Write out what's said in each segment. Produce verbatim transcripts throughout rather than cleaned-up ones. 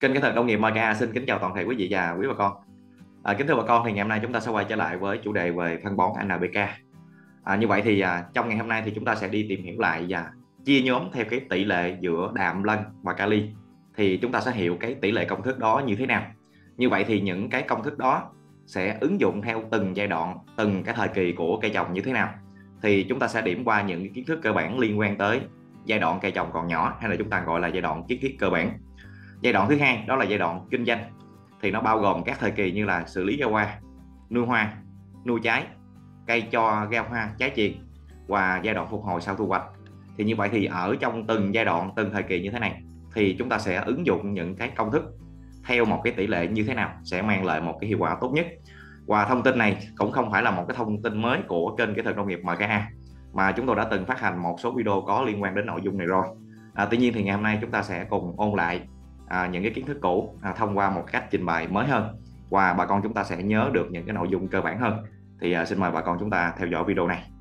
Kênh Kỹ thuật Nông nghiệp em ca xin kính chào toàn thể quý vị và quý bà con. À, kính thưa bà con, thì ngày hôm nay chúng ta sẽ quay trở lại với chủ đề về phân bón en pê ca. À, như vậy thì à, trong ngày hôm nay thì chúng ta sẽ đi tìm hiểu lại và chia nhóm theo cái tỷ lệ giữa đạm, lân và kali. Thì chúng ta sẽ hiểu cái tỷ lệ công thức đó như thế nào. Như vậy thì những cái công thức đó sẽ ứng dụng theo từng giai đoạn, từng cái thời kỳ của cây trồng như thế nào. Thì chúng ta sẽ điểm qua những kiến thức cơ bản liên quan tới giai đoạn cây trồng còn nhỏ, hay là chúng ta gọi là giai đoạn kiến thiết cơ bản. Giai đoạn thứ hai đó là giai đoạn kinh doanh, thì nó bao gồm các thời kỳ như là xử lý ra hoa, nuôi hoa, nuôi trái, cây cho ra hoa, trái chìm và giai đoạn phục hồi sau thu hoạch. Thì như vậy thì ở trong từng giai đoạn, từng thời kỳ như thế này thì chúng ta sẽ ứng dụng những cái công thức theo một cái tỷ lệ như thế nào sẽ mang lại một cái hiệu quả tốt nhất. Và thông tin này cũng không phải là một cái thông tin mới của kênh Kỹ thuật Nông nghiệp em ca, mà chúng tôi đã từng phát hành một số video có liên quan đến nội dung này rồi. À, tuy nhiên thì ngày hôm nay chúng ta sẽ cùng ôn lại À, những cái kiến thức cũ à, thông qua một cách trình bày mới hơn, và bà con chúng ta sẽ nhớ được những cái nội dung cơ bản hơn. Thì à, xin mời bà con chúng ta theo dõi video này.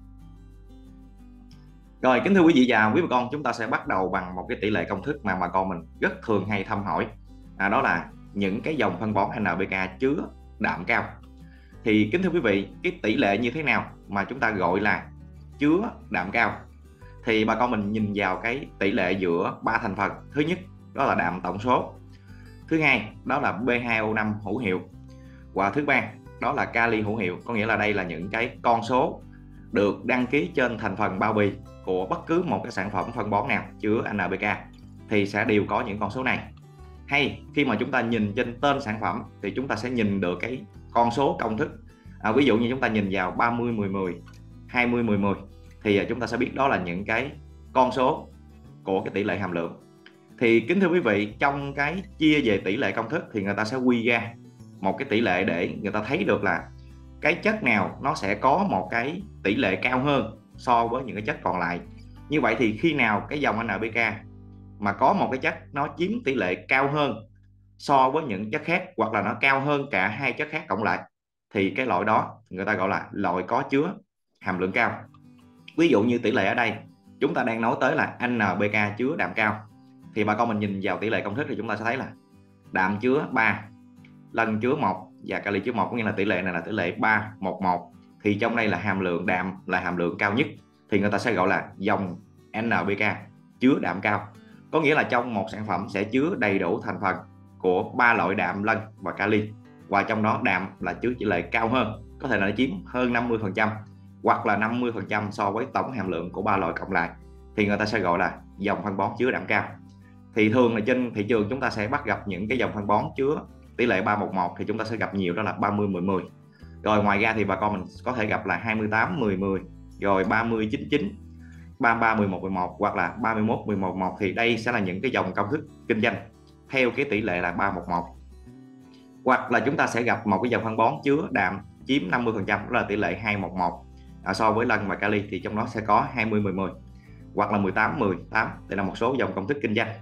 Rồi, kính thưa quý vị và quý bà con, chúng ta sẽ bắt đầu bằng một cái tỷ lệ công thức mà bà con mình rất thường hay thăm hỏi, à, đó là những cái dòng phân bón en pê ca chứa đạm cao. Thì kính thưa quý vị, cái tỷ lệ như thế nào mà chúng ta gọi là chứa đạm cao? Thì bà con mình nhìn vào cái tỷ lệ giữa ba thành phần. Thứ nhất đó là đạm tổng số, thứ hai đó là B hai O năm hữu hiệu, và thứ ba đó là kali hữu hiệu. Có nghĩa là đây là những cái con số được đăng ký trên thành phần bao bì của bất cứ một cái sản phẩm phân bón nào chứa en pê ca thì sẽ đều có những con số này. Hay khi mà chúng ta nhìn trên tên sản phẩm thì chúng ta sẽ nhìn được cái con số công thức. À, ví dụ như chúng ta nhìn vào ba mươi mười mười, hai mươi mười mười thì chúng ta sẽ biết đó là những cái con số của cái tỷ lệ hàm lượng. Thì kính thưa quý vị, trong cái chia về tỷ lệ công thức thì người ta sẽ quy ra một cái tỷ lệ để người ta thấy được là cái chất nào nó sẽ có một cái tỷ lệ cao hơn so với những cái chất còn lại. Như vậy thì khi nào cái dòng en pê ca mà có một cái chất nó chiếm tỷ lệ cao hơn so với những chất khác, hoặc là nó cao hơn cả hai chất khác cộng lại, thì cái loại đó người ta gọi là loại có chứa hàm lượng cao. Ví dụ như tỷ lệ ở đây chúng ta đang nói tới là en pê ca chứa đạm cao, thì bà con mình nhìn vào tỷ lệ công thức thì chúng ta sẽ thấy là đạm chứa ba, lân chứa một và kali chứa một, có nghĩa là tỷ lệ này là tỷ lệ ba một một. Thì trong đây là hàm lượng đạm là hàm lượng cao nhất, thì người ta sẽ gọi là dòng en pê ca chứa đạm cao. Có nghĩa là trong một sản phẩm sẽ chứa đầy đủ thành phần của ba loại đạm, lân và kali, và trong đó đạm là chứa tỷ lệ cao hơn, có thể là nó chiếm hơn năm mươi phần trăm hoặc là năm mươi phần trăm so với tổng hàm lượng của ba loại cộng lại, thì người ta sẽ gọi là dòng phân bón chứa đạm cao. Thì thường là trên thị trường chúng ta sẽ bắt gặp những cái dòng phân bón chứa tỷ lệ ba một một, thì chúng ta sẽ gặp nhiều đó là ba mươi mười mười. Rồi ngoài ra thì bà con mình có thể gặp là hai mươi tám mười mười, rồi ba mươi chín chín, ba mươi ba mười một mười một hoặc là ba mươi mốt mười một một. Thì đây sẽ là những cái dòng công thức kinh doanh theo cái tỷ lệ là ba một một. Hoặc là chúng ta sẽ gặp một cái dòng phân bón chứa đạm chiếm năm mươi phần trăm, đó là tỷ lệ hai một một, à, so với lân và kali thì trong đó sẽ có hai mươi mười mười hoặc là mười tám mười tám. Đây là một số dòng công thức kinh doanh.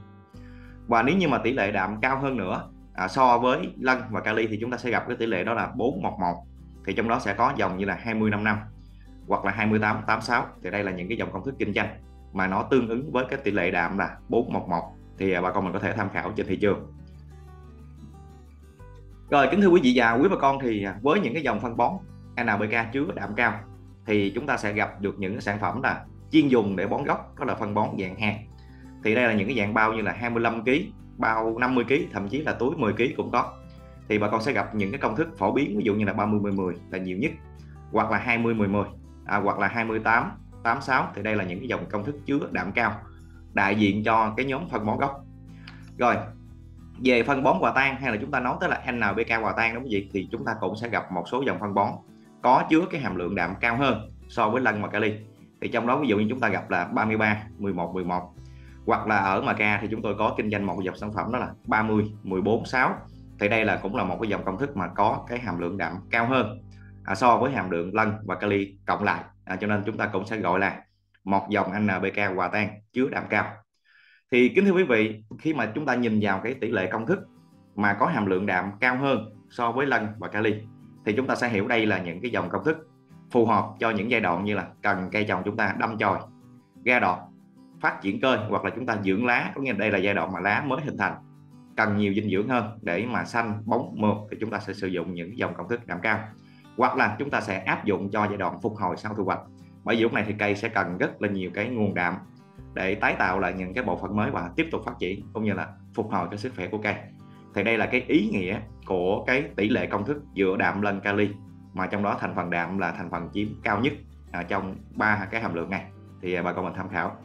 Và nếu như mà tỷ lệ đạm cao hơn nữa à, so với lân và kali thì chúng ta sẽ gặp cái tỷ lệ đó là bốn một một, thì trong đó sẽ có dòng như là hai mươi năm năm hoặc là hai mươi tám tám sáu. Thì đây là những cái dòng công thức kinh doanh mà nó tương ứng với cái tỷ lệ đạm là bốn một một, thì bà con mình có thể tham khảo trên thị trường. Rồi, kính thưa quý vị và quý bà con, thì với những cái dòng phân bón en pê ca chứa đạm cao thì chúng ta sẽ gặp được những cái sản phẩm là chuyên dùng để bón gốc, đó là phân bón dạng hạt. Thì đây là những cái dạng bao như là hai mươi lăm ki lô gam, bao năm mươi ki lô gam, thậm chí là túi mười ki lô gam cũng có. Thì bà con sẽ gặp những cái công thức phổ biến, ví dụ như là ba mươi mười mười là nhiều nhất, hoặc là hai mươi mười mười, à, hoặc là hai mươi tám tám sáu. Thì đây là những cái dòng công thức chứa đạm cao đại diện cho cái nhóm phân bón gốc. Rồi, về phân bón hòa tan, hay là chúng ta nói tới là en pê ca hòa tan, đúng không gì, thì chúng ta cũng sẽ gặp một số dòng phân bón có chứa cái hàm lượng đạm cao hơn so với lân và kali. Thì trong đó ví dụ như chúng ta gặp là ba mươi ba mười một mười một, hoặc là ở em ca thì chúng tôi có kinh doanh một dòng sản phẩm đó là ba mươi mười bốn sáu. Thì đây là cũng là một cái dòng công thức mà có cái hàm lượng đạm cao hơn à, so với hàm lượng lân và kali cộng lại, à, cho nên chúng ta cũng sẽ gọi là một dòng en pê ca hòa tan chứa đạm cao. Thì kính thưa quý vị, khi mà chúng ta nhìn vào cái tỷ lệ công thức mà có hàm lượng đạm cao hơn so với lân và kali thì chúng ta sẽ hiểu đây là những cái dòng công thức phù hợp cho những giai đoạn như là cần cây trồng chúng ta đâm chồi, ra đọt, phát triển cây, hoặc là chúng ta dưỡng lá, có nghĩa là đây là giai đoạn mà lá mới hình thành, cần nhiều dinh dưỡng hơn để mà xanh bóng mượt thì chúng ta sẽ sử dụng những dòng công thức đạm cao, hoặc là chúng ta sẽ áp dụng cho giai đoạn phục hồi sau thu hoạch, bởi vì lúc này thì cây sẽ cần rất là nhiều cái nguồn đạm để tái tạo lại những cái bộ phận mới và tiếp tục phát triển cũng như là phục hồi cái sức khỏe của cây. Thì đây là cái ý nghĩa của cái tỷ lệ công thức giữa đạm lân kali, mà trong đó thành phần đạm là thành phần chiếm cao nhất à, trong ba cái hàm lượng này, thì bà con mình tham khảo.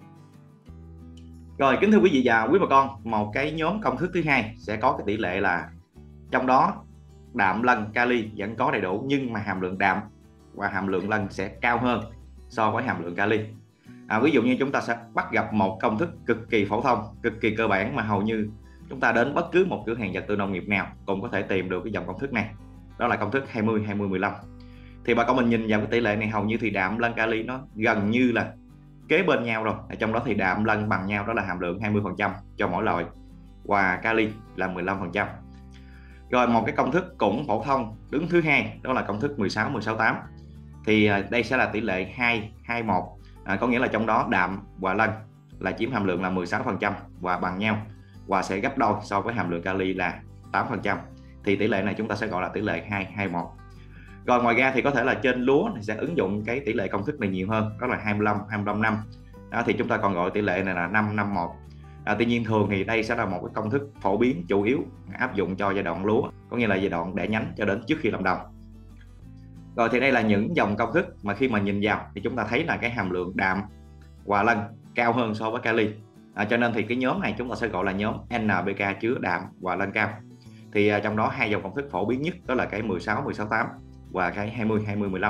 Rồi, kính thưa quý vị và quý bà con, một cái nhóm công thức thứ hai sẽ có cái tỷ lệ là trong đó đạm lân kali vẫn có đầy đủ, nhưng mà hàm lượng đạm và hàm lượng lân sẽ cao hơn so với hàm lượng kali. À, ví dụ như chúng ta sẽ bắt gặp một công thức cực kỳ phổ thông, cực kỳ cơ bản mà hầu như chúng ta đến bất cứ một cửa hàng vật tư nông nghiệp nào cũng có thể tìm được cái dòng công thức này. Đó là công thức hai mươi hai mươi mười lăm. Thì bà con mình nhìn vào cái tỷ lệ này, hầu như thì đạm lân kali nó gần như là kế bên nhau rồi. Ở trong đó thì đạm lân bằng nhau, đó là hàm lượng hai mươi phần trăm cho mỗi loại, và kali là mười lăm phần trăm. Rồi một cái công thức cũng phổ thông đứng thứ hai, đó là công thức mười sáu mười sáu tám. Thì đây sẽ là tỷ lệ hai hai một, à, có nghĩa là trong đó đạm và lân là chiếm hàm lượng là mười sáu phần trăm và bằng nhau, và sẽ gấp đôi so với hàm lượng kali là tám phần trăm. Thì tỷ lệ này chúng ta sẽ gọi là tỷ lệ hai hai một. Rồi ngoài ra thì có thể là trên lúa thì sẽ ứng dụng cái tỷ lệ công thức này nhiều hơn, đó là hai mươi lăm hai mươi lăm năm. Đó, thì chúng ta còn gọi tỷ lệ này là năm năm một. À, tuy nhiên thường thì đây sẽ là một cái công thức phổ biến chủ yếu áp dụng cho giai đoạn lúa, có nghĩa là giai đoạn đẻ nhánh cho đến trước khi làm đồng. Rồi thì đây là những dòng công thức mà khi mà nhìn vào thì chúng ta thấy là cái hàm lượng đạm và lân cao hơn so với kali. À, cho nên thì cái nhóm này chúng ta sẽ gọi là nhóm en pê ca chứa đạm và lân cao. Thì à, trong đó hai dòng công thức phổ biến nhất đó là cái mười sáu mười sáu tám và cái hai mươi hai mươi mười lăm.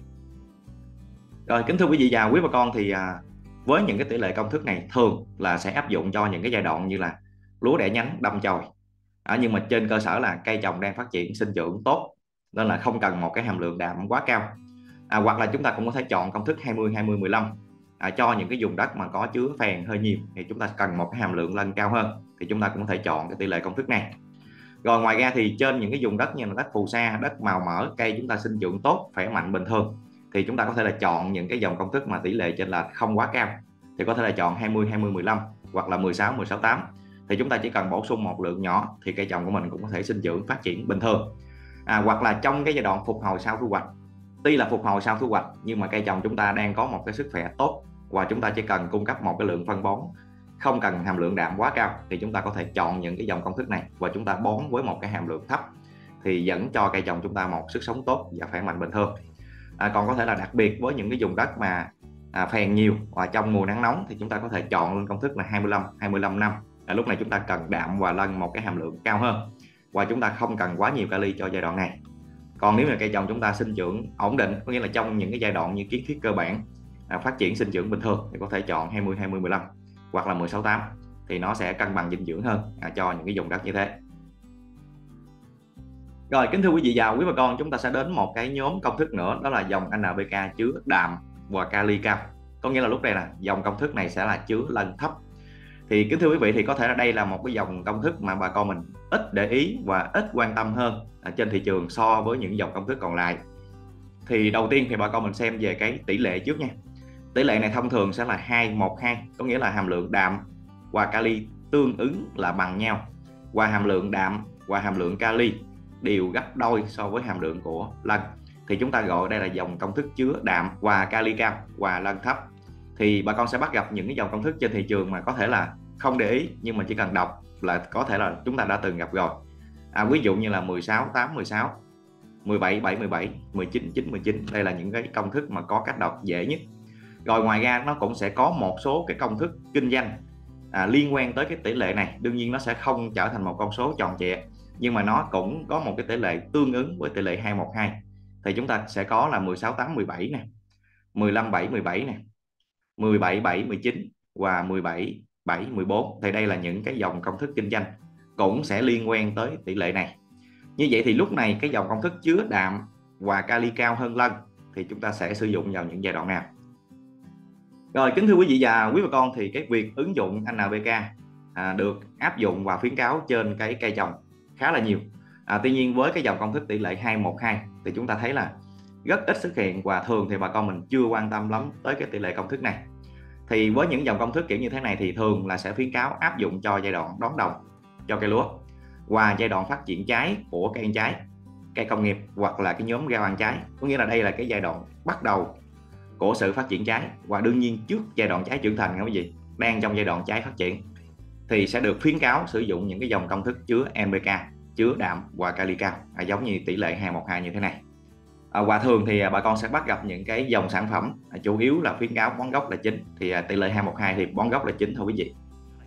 Rồi, kính thưa quý vị và quý bà con, thì à, với những cái tỷ lệ công thức này thường là sẽ áp dụng cho những cái giai đoạn như là lúa đẻ nhánh đâm chồi, à, nhưng mà trên cơ sở là cây trồng đang phát triển sinh trưởng tốt nên là không cần một cái hàm lượng đạm quá cao. À, hoặc là chúng ta cũng có thể chọn công thức hai mươi hai mươi mười lăm à, cho những cái vùng đất mà có chứa phèn hơi nhiều thì chúng ta cần một cái hàm lượng lân cao hơn, thì chúng ta cũng có thể chọn cái tỷ lệ công thức này. Rồi ngoài ra thì trên những cái vùng đất như là đất phù sa, đất màu mỡ, cây chúng ta sinh trưởng tốt, khỏe mạnh bình thường, thì chúng ta có thể là chọn những cái dòng công thức mà tỷ lệ chênh lệch không quá cao, thì có thể là chọn hai mươi hai mươi mười lăm hoặc là mười sáu mười sáu tám. Thì chúng ta chỉ cần bổ sung một lượng nhỏ thì cây trồng của mình cũng có thể sinh trưởng phát triển bình thường. À, hoặc là trong cái giai đoạn phục hồi sau thu hoạch, tuy là phục hồi sau thu hoạch nhưng mà cây trồng chúng ta đang có một cái sức khỏe tốt và chúng ta chỉ cần cung cấp một cái lượng phân bón không cần hàm lượng đạm quá cao, thì chúng ta có thể chọn những cái dòng công thức này và chúng ta bón với một cái hàm lượng thấp thì vẫn cho cây trồng chúng ta một sức sống tốt và khỏe mạnh bình thường. À, còn có thể là đặc biệt với những cái vùng đất mà à, phèn nhiều và trong mùa nắng nóng thì chúng ta có thể chọn lên công thức là hai mươi lăm hai mươi lăm năm. À, lúc này chúng ta cần đạm và lân một cái hàm lượng cao hơn và chúng ta không cần quá nhiều kali cho giai đoạn này. Còn nếu mà cây trồng chúng ta sinh trưởng ổn định, có nghĩa là trong những cái giai đoạn như kiến thiết cơ bản, à, phát triển sinh trưởng bình thường, thì có thể chọn hai mươi hai mươi mười lăm hoặc là mười sáu tám, thì nó sẽ cân bằng dinh dưỡng hơn à, cho những cái vùng đất như thế. Rồi, kính thưa quý vị và quý bà con, chúng ta sẽ đến một cái nhóm công thức nữa, đó là dòng en pê ca chứa đạm và kali cao. Có nghĩa là lúc này là dòng công thức này sẽ là chứa lân thấp. Thì kính thưa quý vị, thì có thể là đây là một cái dòng công thức mà bà con mình ít để ý và ít quan tâm hơn ở trên thị trường so với những dòng công thức còn lại. Thì đầu tiên thì bà con mình xem về cái tỷ lệ trước nha. Tỷ lệ này thông thường sẽ là hai một hai, có nghĩa là hàm lượng đạm và kali tương ứng là bằng nhau, và hàm lượng đạm và hàm lượng kali đều gấp đôi so với hàm lượng của lân. Thì chúng ta gọi đây là dòng công thức chứa đạm và kali cao và lân thấp. Thì bà con sẽ bắt gặp những cái dòng công thức trên thị trường mà có thể là không để ý, nhưng mà chỉ cần đọc là có thể là chúng ta đã từng gặp rồi. À, ví dụ như là mười sáu tám mười sáu, mười bảy bảy mười bảy, mười chín chín mười chín. Đây là những cái công thức mà có cách đọc dễ nhất. Rồi ngoài ra nó cũng sẽ có một số cái công thức kinh doanh à, liên quan tới cái tỷ lệ này. Đương nhiên nó sẽ không trở thành một con số tròn trịa, nhưng mà nó cũng có một cái tỷ lệ tương ứng với tỷ lệ hai một hai. Thì chúng ta sẽ có là mười sáu tám mười bảy nè, mười lăm bảy mười bảy nè, mười bảy bảy mười chín và mười bảy bảy mười bốn. Thì đây là những cái dòng công thức kinh doanh cũng sẽ liên quan tới tỷ lệ này. Như vậy thì lúc này cái dòng công thức chứa đạm và kali cao hơn lân thì chúng ta sẽ sử dụng vào những giai đoạn nào? Rồi, kính thưa quý vị và quý bà con, thì cái việc ứng dụng en pê ca à, được áp dụng và khuyến cáo trên cái cây trồng khá là nhiều. À, tuy nhiên với cái dòng công thức tỷ lệ hai một hai thì chúng ta thấy là rất ít xuất hiện, và thường thì bà con mình chưa quan tâm lắm tới cái tỷ lệ công thức này. Thì với những dòng công thức kiểu như thế này thì thường là sẽ khuyến cáo áp dụng cho giai đoạn đón đồng cho cây lúa, và giai đoạn phát triển trái của cây ăn trái, cây công nghiệp hoặc là cái nhóm rau ăn trái. Có nghĩa là đây là cái giai đoạn bắt đầu của sự phát triển trái, và đương nhiên trước giai đoạn trái trưởng thành, các quý vị đang trong giai đoạn trái phát triển thì sẽ được khuyến cáo sử dụng những cái dòng công thức chứa en pê ca, chứa đạm và kali cao, à, giống như tỷ lệ hai một hai như thế này. À, và thường thì à, bà con sẽ bắt gặp những cái dòng sản phẩm à, chủ yếu là khuyến cáo bón gốc là chính, thì à, tỷ lệ hai một hai thì bón gốc là chính thôi quý vị.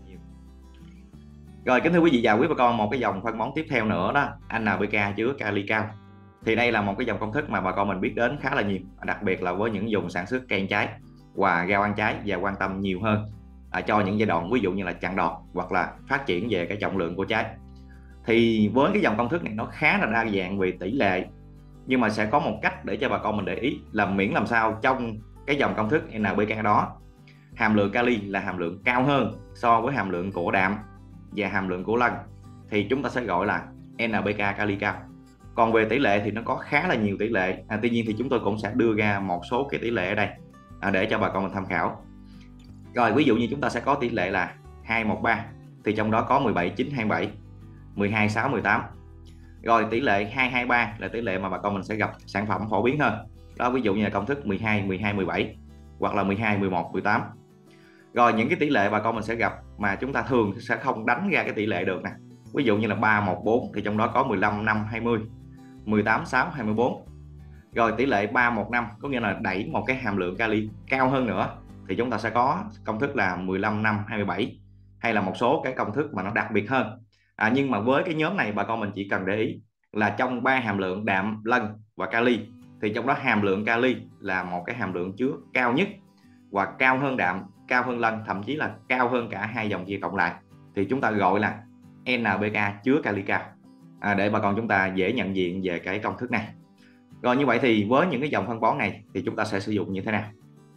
Rồi kính thưa quý vị và quý bà con, một cái dòng phân bón tiếp theo nữa đó, en pê ca chứa kali cao. Thì đây là một cái dòng công thức mà bà con mình biết đến khá là nhiều, đặc biệt là với những vùng sản xuất cây ăn trái và rau ăn trái, và quan tâm nhiều hơn à, cho những giai đoạn ví dụ như là chặn đọt hoặc là phát triển về cái trọng lượng của trái. Thì với cái dòng công thức này nó khá là đa dạng về tỷ lệ, nhưng mà sẽ có một cách để cho bà con mình để ý là miễn làm sao trong cái dòng công thức en pê ca đó hàm lượng kali là hàm lượng cao hơn so với hàm lượng của đạm và hàm lượng của lân, thì chúng ta sẽ gọi là en pê ca kali cao. Còn về tỷ lệ thì nó có khá là nhiều tỷ lệ, à, tuy nhiên thì chúng tôi cũng sẽ đưa ra một số cái tỷ lệ ở đây à, để cho bà con mình tham khảo. Rồi ví dụ như chúng ta sẽ có tỷ lệ là hai một ba, thì trong đó có mười bảy chín hai mươi bảy, mười hai sáu mười tám. Rồi tỷ lệ hai hai ba là tỷ lệ mà bà con mình sẽ gặp sản phẩm phổ biến hơn. Đó, ví dụ như là công thức mười hai mười hai mười bảy hoặc là mười hai mười một mười tám. Rồi những cái tỷ lệ bà con mình sẽ gặp mà chúng ta thường sẽ không đánh ra cái tỷ lệ được nè. Ví dụ như là ba một bốn thì trong đó có mười lăm năm hai mươi, mười tám sáu hai mươi bốn. Rồi tỷ lệ ba một năm có nghĩa là đẩy một cái hàm lượng kali cao hơn nữa thì chúng ta sẽ có công thức là mười lăm năm hai mươi bảy, hay là một số cái công thức mà nó đặc biệt hơn. À, nhưng mà với cái nhóm này bà con mình chỉ cần để ý là trong ba hàm lượng đạm, lân và kali thì trong đó hàm lượng kali là một cái hàm lượng chứa cao nhất, và cao hơn đạm, cao hơn lân, thậm chí là cao hơn cả hai dòng kia cộng lại, thì chúng ta gọi là en pê ca chứa kali cao, à, để bà con chúng ta dễ nhận diện về cái công thức này. Rồi như vậy thì với những cái dòng phân bón này thì chúng ta sẽ sử dụng như thế nào?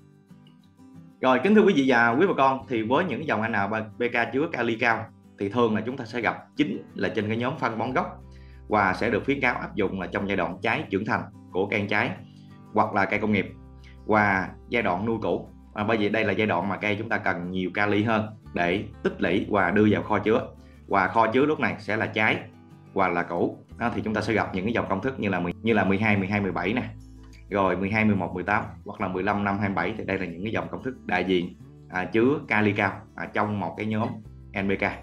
Rồi kính thưa quý vị và quý bà con, thì với những dòng en pê ca chứa kali cao thì thường là chúng ta sẽ gặp chính là trên cái nhóm phân bón gốc, và sẽ được khuyến cáo áp dụng là trong giai đoạn trái trưởng thành của cây ăn trái hoặc là cây công nghiệp, và giai đoạn nuôi củ, à, bởi vì đây là giai đoạn mà cây chúng ta cần nhiều kali hơn để tích lũy và đưa vào kho chứa, và kho chứa lúc này sẽ là trái hoặc là củ. Đó, thì chúng ta sẽ gặp những cái dòng công thức như là như là mười hai mười hai mười bảy nè, rồi mười hai mười một mười tám hoặc là mười lăm năm hai mươi bảy, thì đây là những cái dòng công thức đại diện à, chứa kali cao à, trong một cái nhóm en pê ca.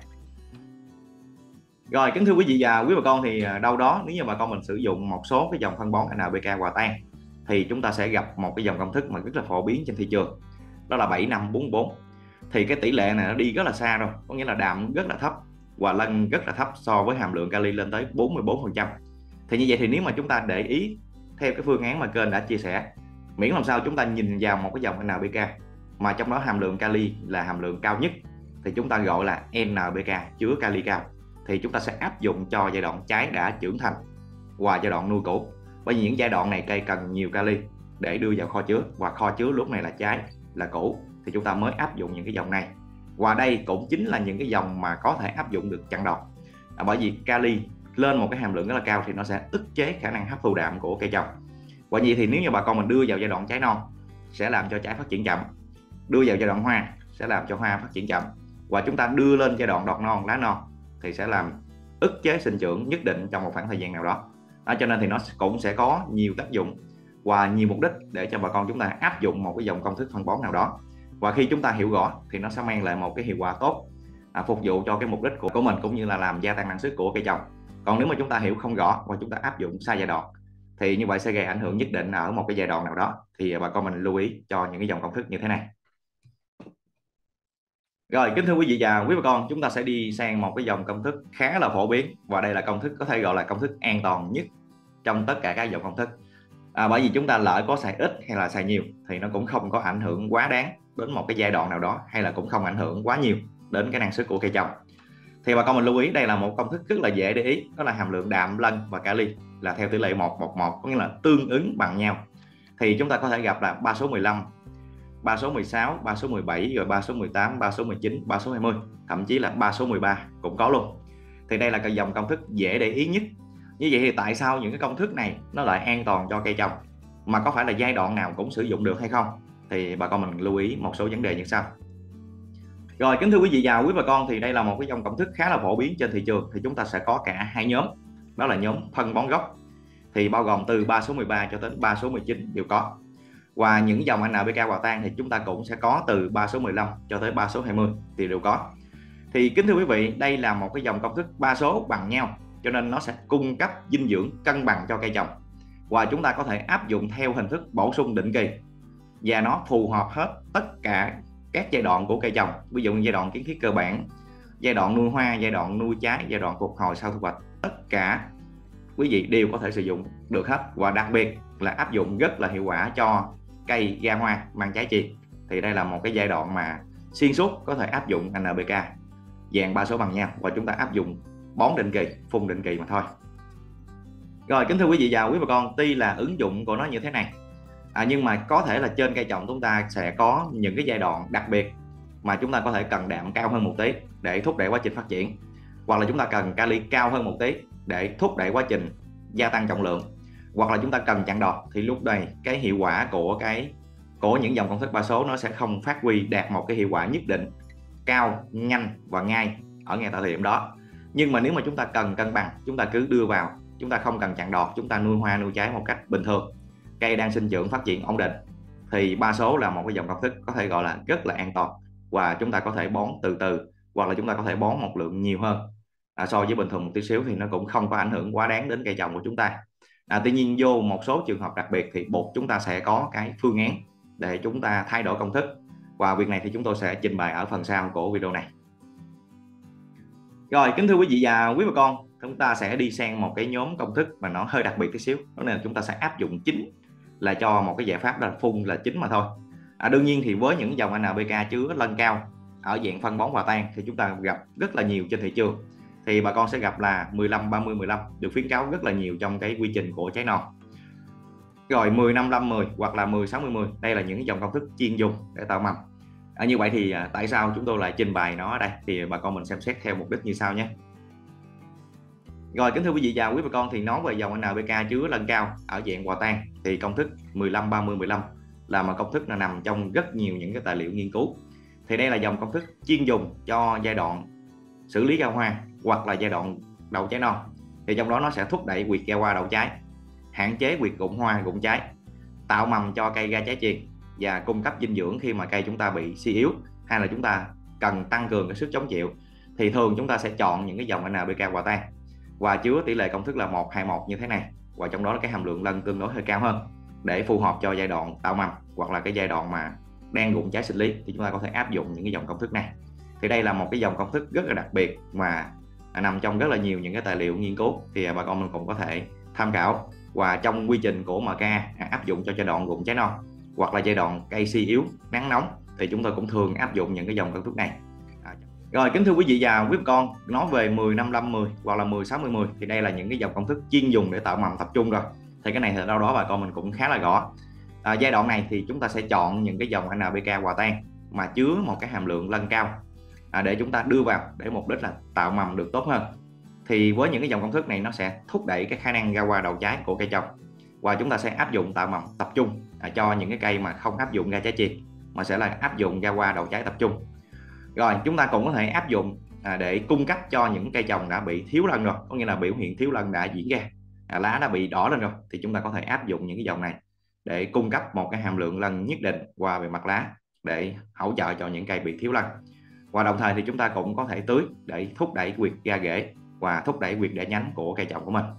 Rồi kính thưa quý vị và quý bà con, thì đâu đó nếu như bà con mình sử dụng một số cái dòng phân bón en pê ca hòa tan thì chúng ta sẽ gặp một cái dòng công thức mà rất là phổ biến trên thị trường, đó là bảy năm bốn bốn. Thì cái tỷ lệ này nó đi rất là xa rồi, có nghĩa là đạm rất là thấp và lân rất là thấp so với hàm lượng kali lên tới bốn mươi bốn phần trăm. Thì như vậy thì nếu mà chúng ta để ý theo cái phương án mà kênh đã chia sẻ, miễn làm sao chúng ta nhìn vào một cái dòng en pê ca mà trong đó hàm lượng kali là hàm lượng cao nhất thì chúng ta gọi là en pê ca chứa kali cao, thì chúng ta sẽ áp dụng cho giai đoạn trái đã trưởng thành và giai đoạn nuôi củ. Bởi vì những giai đoạn này cây cần nhiều kali để đưa vào kho chứa, và kho chứa lúc này là trái là củ, thì chúng ta mới áp dụng những cái dòng này. Và đây cũng chính là những cái dòng mà có thể áp dụng được chặn đọt, à, bởi vì kali lên một cái hàm lượng rất là cao thì nó sẽ ức chế khả năng hấp thu đạm của cây trồng. Và vậy thì nếu như bà con mình đưa vào giai đoạn trái non sẽ làm cho trái phát triển chậm, đưa vào giai đoạn hoa sẽ làm cho hoa phát triển chậm, và chúng ta đưa lên giai đoạn đọt non, lá non thì sẽ làm ức chế sinh trưởng nhất định trong một khoảng thời gian nào đó. Đó, cho nên thì nó cũng sẽ có nhiều tác dụng và nhiều mục đích để cho bà con chúng ta áp dụng một cái dòng công thức phân bón nào đó, và khi chúng ta hiểu rõ thì nó sẽ mang lại một cái hiệu quả tốt, à, phục vụ cho cái mục đích của, của mình cũng như là làm gia tăng năng suất của cây trồng. Còn nếu mà chúng ta hiểu không rõ và chúng ta áp dụng sai giai đoạn thì như vậy sẽ gây ảnh hưởng nhất định ở một cái giai đoạn nào đó, thì bà con mình lưu ý cho những cái dòng công thức như thế này. Rồi kính thưa quý vị và quý bà con, chúng ta sẽ đi sang một cái dòng công thức khá là phổ biến, và đây là công thức có thể gọi là công thức an toàn nhất trong tất cả các dòng công thức, à, bởi vì chúng ta lỡ có xài ít hay là xài nhiều thì nó cũng không có ảnh hưởng quá đáng đến một cái giai đoạn nào đó, hay là cũng không ảnh hưởng quá nhiều đến cái năng suất của cây trồng. Thì bà con mình lưu ý đây là một công thức rất là dễ để ý, đó là hàm lượng đạm, lân và kali là theo tỷ lệ một một một, có nghĩa là tương ứng bằng nhau. Thì chúng ta có thể gặp là ba số mười lăm, ba số mười sáu, ba số mười bảy, rồi ba số mười tám, ba số mười chín, ba số hai mươi, thậm chí là ba số mười ba cũng có luôn. Thì đây là cái dòng công thức dễ để ý nhất. Như vậy thì tại sao những cái công thức này nó lại an toàn cho cây trồng, mà có phải là giai đoạn nào cũng sử dụng được hay không? Thì bà con mình lưu ý một số vấn đề như sau. Rồi, kính thưa quý vị và quý bà con, thì đây là một cái dòng công thức khá là phổ biến trên thị trường. Thì chúng ta sẽ có cả hai nhóm, đó là nhóm phân bón gốc, thì bao gồm từ ba số mười ba cho đến ba số mười chín đều có. Và những dòng en pê ca hòa tan thì chúng ta cũng sẽ có từ ba số mười lăm cho tới ba số hai mươi thì đều có. Thì kính thưa quý vị, đây là một cái dòng công thức ba số bằng nhau, cho nên nó sẽ cung cấp dinh dưỡng cân bằng cho cây trồng. Và chúng ta có thể áp dụng theo hình thức bổ sung định kỳ, và nó phù hợp hết tất cả các giai đoạn của cây trồng. Ví dụ như giai đoạn kiến thiết cơ bản, giai đoạn nuôi hoa, giai đoạn nuôi trái, giai đoạn phục hồi sau thu hoạch, tất cả quý vị đều có thể sử dụng được hết. Và đặc biệt là áp dụng rất là hiệu quả cho cây ra hoa mang trái chì. Thì đây là một cái giai đoạn mà xuyên suốt có thể áp dụng en pê ca dạng ba số bằng nhau, và chúng ta áp dụng bón định kỳ, phun định kỳ mà thôi. Rồi, kính thưa quý vị và quý bà con, tuy là ứng dụng của nó như thế này, à, nhưng mà có thể là trên cây trồng chúng ta sẽ có những cái giai đoạn đặc biệt mà chúng ta có thể cần đạm cao hơn một tí để thúc đẩy quá trình phát triển, hoặc là chúng ta cần kali cao hơn một tí để thúc đẩy quá trình gia tăng trọng lượng, hoặc là chúng ta cần chặn đọt. Thì lúc này cái hiệu quả của cái của những dòng công thức ba số nó sẽ không phát huy đạt một cái hiệu quả nhất định cao, nhanh và ngay ở ngay tại thời điểm đó. Nhưng mà nếu mà chúng ta cần cân bằng, chúng ta cứ đưa vào, chúng ta không cần chặn đọt, chúng ta nuôi hoa nuôi trái một cách bình thường, cây đang sinh trưởng phát triển ổn định, thì ba số là một cái dòng công thức có thể gọi là rất là an toàn, và chúng ta có thể bón từ từ, hoặc là chúng ta có thể bón một lượng nhiều hơn à, so với bình thường một tí xíu, thì nó cũng không có ảnh hưởng quá đáng đến cây trồng của chúng ta. À, tuy nhiên vô một số trường hợp đặc biệt thì buộc chúng ta sẽ có cái phương án để chúng ta thay đổi công thức, và việc này thì chúng tôi sẽ trình bày ở phần sau của video này. Rồi, kính thưa quý vị và quý bà con, chúng ta sẽ đi sang một cái nhóm công thức mà nó hơi đặc biệt tí xíu, đó là chúng ta sẽ áp dụng chính là cho một cái giải pháp là phun là chính mà thôi. À, đương nhiên thì với những dòng en pê ca chứa lân cao ở dạng phân bón hòa tan thì chúng ta gặp rất là nhiều trên thị trường. Thì bà con sẽ gặp là mười lăm ba mươi mười lăm được khuyến cáo rất là nhiều trong cái quy trình của trái non. Rồi mười năm năm mười hoặc là mười sáu mươi mười, đây là những dòng công thức chuyên dùng để tạo mầm. À, như vậy thì à, tại sao chúng tôi lại trình bày nó ở đây, thì bà con mình xem xét theo mục đích như sau nhé. Rồi, kính thưa quý vị và quý bà con, thì nói về dòng en pê ca chứa lân cao ở dạng hòa tan thì công thức mười lăm ba mươi mười lăm là một công thức là nằm trong rất nhiều những cái tài liệu nghiên cứu. Thì đây là dòng công thức chuyên dùng cho giai đoạn xử lý ra hoa hoặc là giai đoạn đầu trái non. Thì trong đó nó sẽ thúc đẩy quyệt ra hoa đầu trái, hạn chế quyệt rụng hoa rụng trái, tạo mầm cho cây ra trái chì, và cung cấp dinh dưỡng khi mà cây chúng ta bị suy yếu hay là chúng ta cần tăng cường cái sức chống chịu. Thì thường chúng ta sẽ chọn những cái dòng en pê ca hòa tan và chứa tỷ lệ công thức là một hai một như thế này, và trong đó cái hàm lượng lân tương đối hơi cao hơn để phù hợp cho giai đoạn tạo mầm hoặc là cái giai đoạn mà đang rụng trái sinh lý, thì chúng ta có thể áp dụng những cái dòng công thức này. Thì đây là một cái dòng công thức rất là đặc biệt mà nằm trong rất là nhiều những cái tài liệu nghiên cứu, thì bà con mình cũng có thể tham khảo. Và trong quy trình của em ca áp dụng cho giai đoạn rụng trái non hoặc là giai đoạn cây suy yếu nắng nóng thì chúng tôi cũng thường áp dụng những cái dòng công thức này. Rồi, kính thưa quý vị và quý bà con, nói về mười năm năm mười hoặc là mười sáu mươi mười thì đây là những cái dòng công thức chuyên dùng để tạo mầm tập trung rồi. Thì cái này thì đâu đó bà con mình cũng khá là rõ. À, giai đoạn này thì chúng ta sẽ chọn những cái dòng en pê ca hòa tan mà chứa một cái hàm lượng lân cao à, để chúng ta đưa vào để mục đích là tạo mầm được tốt hơn. Thì với những cái dòng công thức này nó sẽ thúc đẩy cái khả năng ra hoa đầu trái của cây trồng, và chúng ta sẽ áp dụng tạo mầm tập trung à, cho những cái cây mà không áp dụng ra trái chì, mà sẽ là áp dụng ra hoa đầu trái tập trung. Rồi, chúng ta cũng có thể áp dụng à, để cung cấp cho những cây trồng đã bị thiếu lân rồi, có nghĩa là biểu hiện thiếu lân đã diễn ra, à, lá đã bị đỏ lên rồi, thì chúng ta có thể áp dụng những cái dòng này để cung cấp một cái hàm lượng lân nhất định qua bề mặt lá để hỗ trợ cho những cây bị thiếu lân. Và đồng thời thì chúng ta cũng có thể tưới để thúc đẩy quyệt ra rễ và thúc đẩy quyệt rễ nhánh của cây trồng của mình.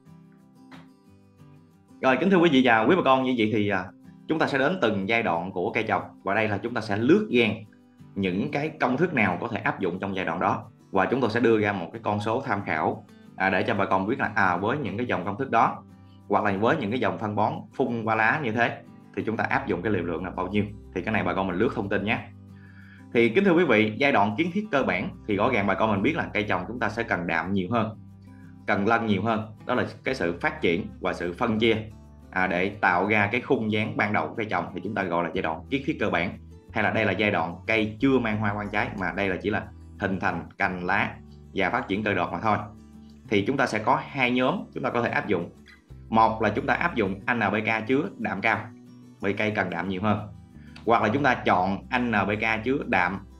Rồi, kính thưa quý vị và quý bà con, như vậy thì à, chúng ta sẽ đến từng giai đoạn của cây trồng, và đây là chúng ta sẽ lướt ngang những cái công thức nào có thể áp dụng trong giai đoạn đó, và chúng tôi sẽ đưa ra một cái con số tham khảo à, để cho bà con biết là à với những cái dòng công thức đó hoặc là với những cái dòng phân bón phun qua lá như thế thì chúng ta áp dụng cái liều lượng là bao nhiêu. Thì cái này bà con mình lướt thông tin nhé. Thì kính thưa quý vị, giai đoạn kiến thiết cơ bản thì rõ ràng bà con mình biết là cây trồng chúng ta sẽ cần đạm nhiều hơn, cần lân nhiều hơn, đó là cái sự phát triển và sự phân chia à, để tạo ra cái khung dáng ban đầu của cây trồng, thì chúng ta gọi là giai đoạn kiến thiết cơ bản, hay là đây là giai đoạn cây chưa mang hoa quan trái, mà đây là chỉ là hình thành cành lá và phát triển cây đọt mà thôi. Thì chúng ta sẽ có hai nhóm chúng ta có thể áp dụng. Một là chúng ta áp dụng en pê ca chứa đạm cao vì cây cần đạm nhiều hơn, hoặc là chúng ta chọn en pê ca chứa đạm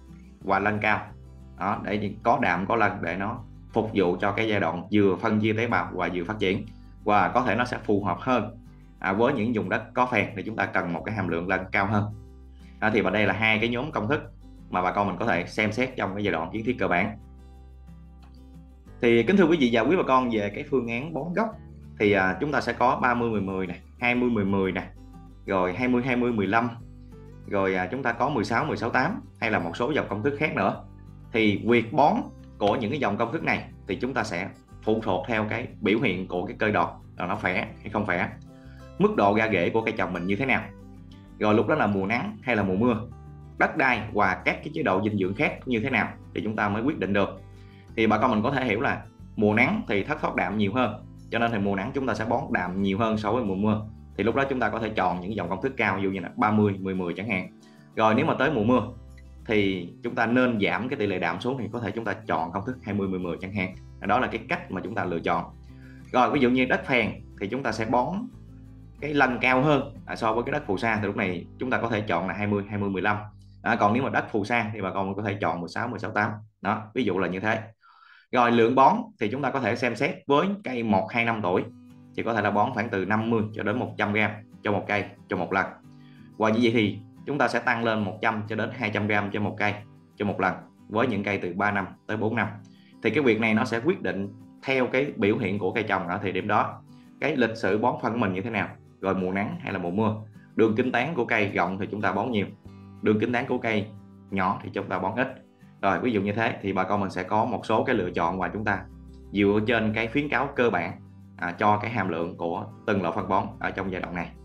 và lân cao đó, để có đạm có lân để nó phục vụ cho cái giai đoạn vừa phân chia tế bào và vừa phát triển, và có thể nó sẽ phù hợp hơn à, với những vùng đất có phèn thì chúng ta cần một cái hàm lượng lân cao hơn. À, thì và đây là hai cái nhóm công thức mà bà con mình có thể xem xét trong cái giai đoạn kiến thiết cơ bản. Thì kính thưa quý vị và quý bà con, về cái phương án bón gốc thì à, chúng ta sẽ có ba mươi mười mười này, hai mươi mười mười này, rồi hai mươi hai mươi mười lăm, rồi à, chúng ta có mười sáu mười sáu tám hay là một số dòng công thức khác nữa. Thì việc bón của những cái dòng công thức này thì chúng ta sẽ phụ thuộc theo cái biểu hiện của cái cây đọt là nó khỏe hay không khỏe, mức độ ra rễ của cây trồng mình như thế nào, rồi lúc đó là mùa nắng hay là mùa mưa, đất đai và các cái chế độ dinh dưỡng khác như thế nào thì chúng ta mới quyết định được. Thì bà con mình có thể hiểu là mùa nắng thì thất thoát đạm nhiều hơn, cho nên thì mùa nắng chúng ta sẽ bón đạm nhiều hơn so với mùa mưa. Thì lúc đó chúng ta có thể chọn những dòng công thức cao, ví dụ như là ba mươi mười mười chẳng hạn. Rồi nếu mà tới mùa mưa thì chúng ta nên giảm cái tỷ lệ đạm xuống, thì có thể chúng ta chọn công thức hai mươi mười mười chẳng hạn. Đó là cái cách mà chúng ta lựa chọn. Rồi ví dụ như đất phèn thì chúng ta sẽ bón cái lân cao hơn à, so với cái đất phù sa, thì lúc này chúng ta có thể chọn là hai mươi hai mươi mười lăm. À, còn nếu mà đất phù sa thì bà con có thể chọn mười sáu mười sáu tám. Đó, ví dụ là như thế. Rồi lượng bón thì chúng ta có thể xem xét với cây một hai năm tuổi thì có thể là bón khoảng từ năm mươi cho đến một trăm gram cho một cây cho một lần. Và như vậy thì chúng ta sẽ tăng lên một trăm cho đến hai trăm gram cho một cây cho một lần với những cây từ ba năm tới bốn năm. Thì cái việc này nó sẽ quyết định theo cái biểu hiện của cây trồng ở thời điểm đó, cái lịch sử bón phân của mình như thế nào, rồi mùa nắng hay là mùa mưa, đường kinh tán của cây rộng thì chúng ta bón nhiều, đường kinh tán của cây nhỏ thì chúng ta bón ít. Rồi ví dụ như thế thì bà con mình sẽ có một số cái lựa chọn và chúng ta dựa trên cái khuyến cáo cơ bản à, cho cái hàm lượng của từng loại phân bón ở trong giai đoạn này.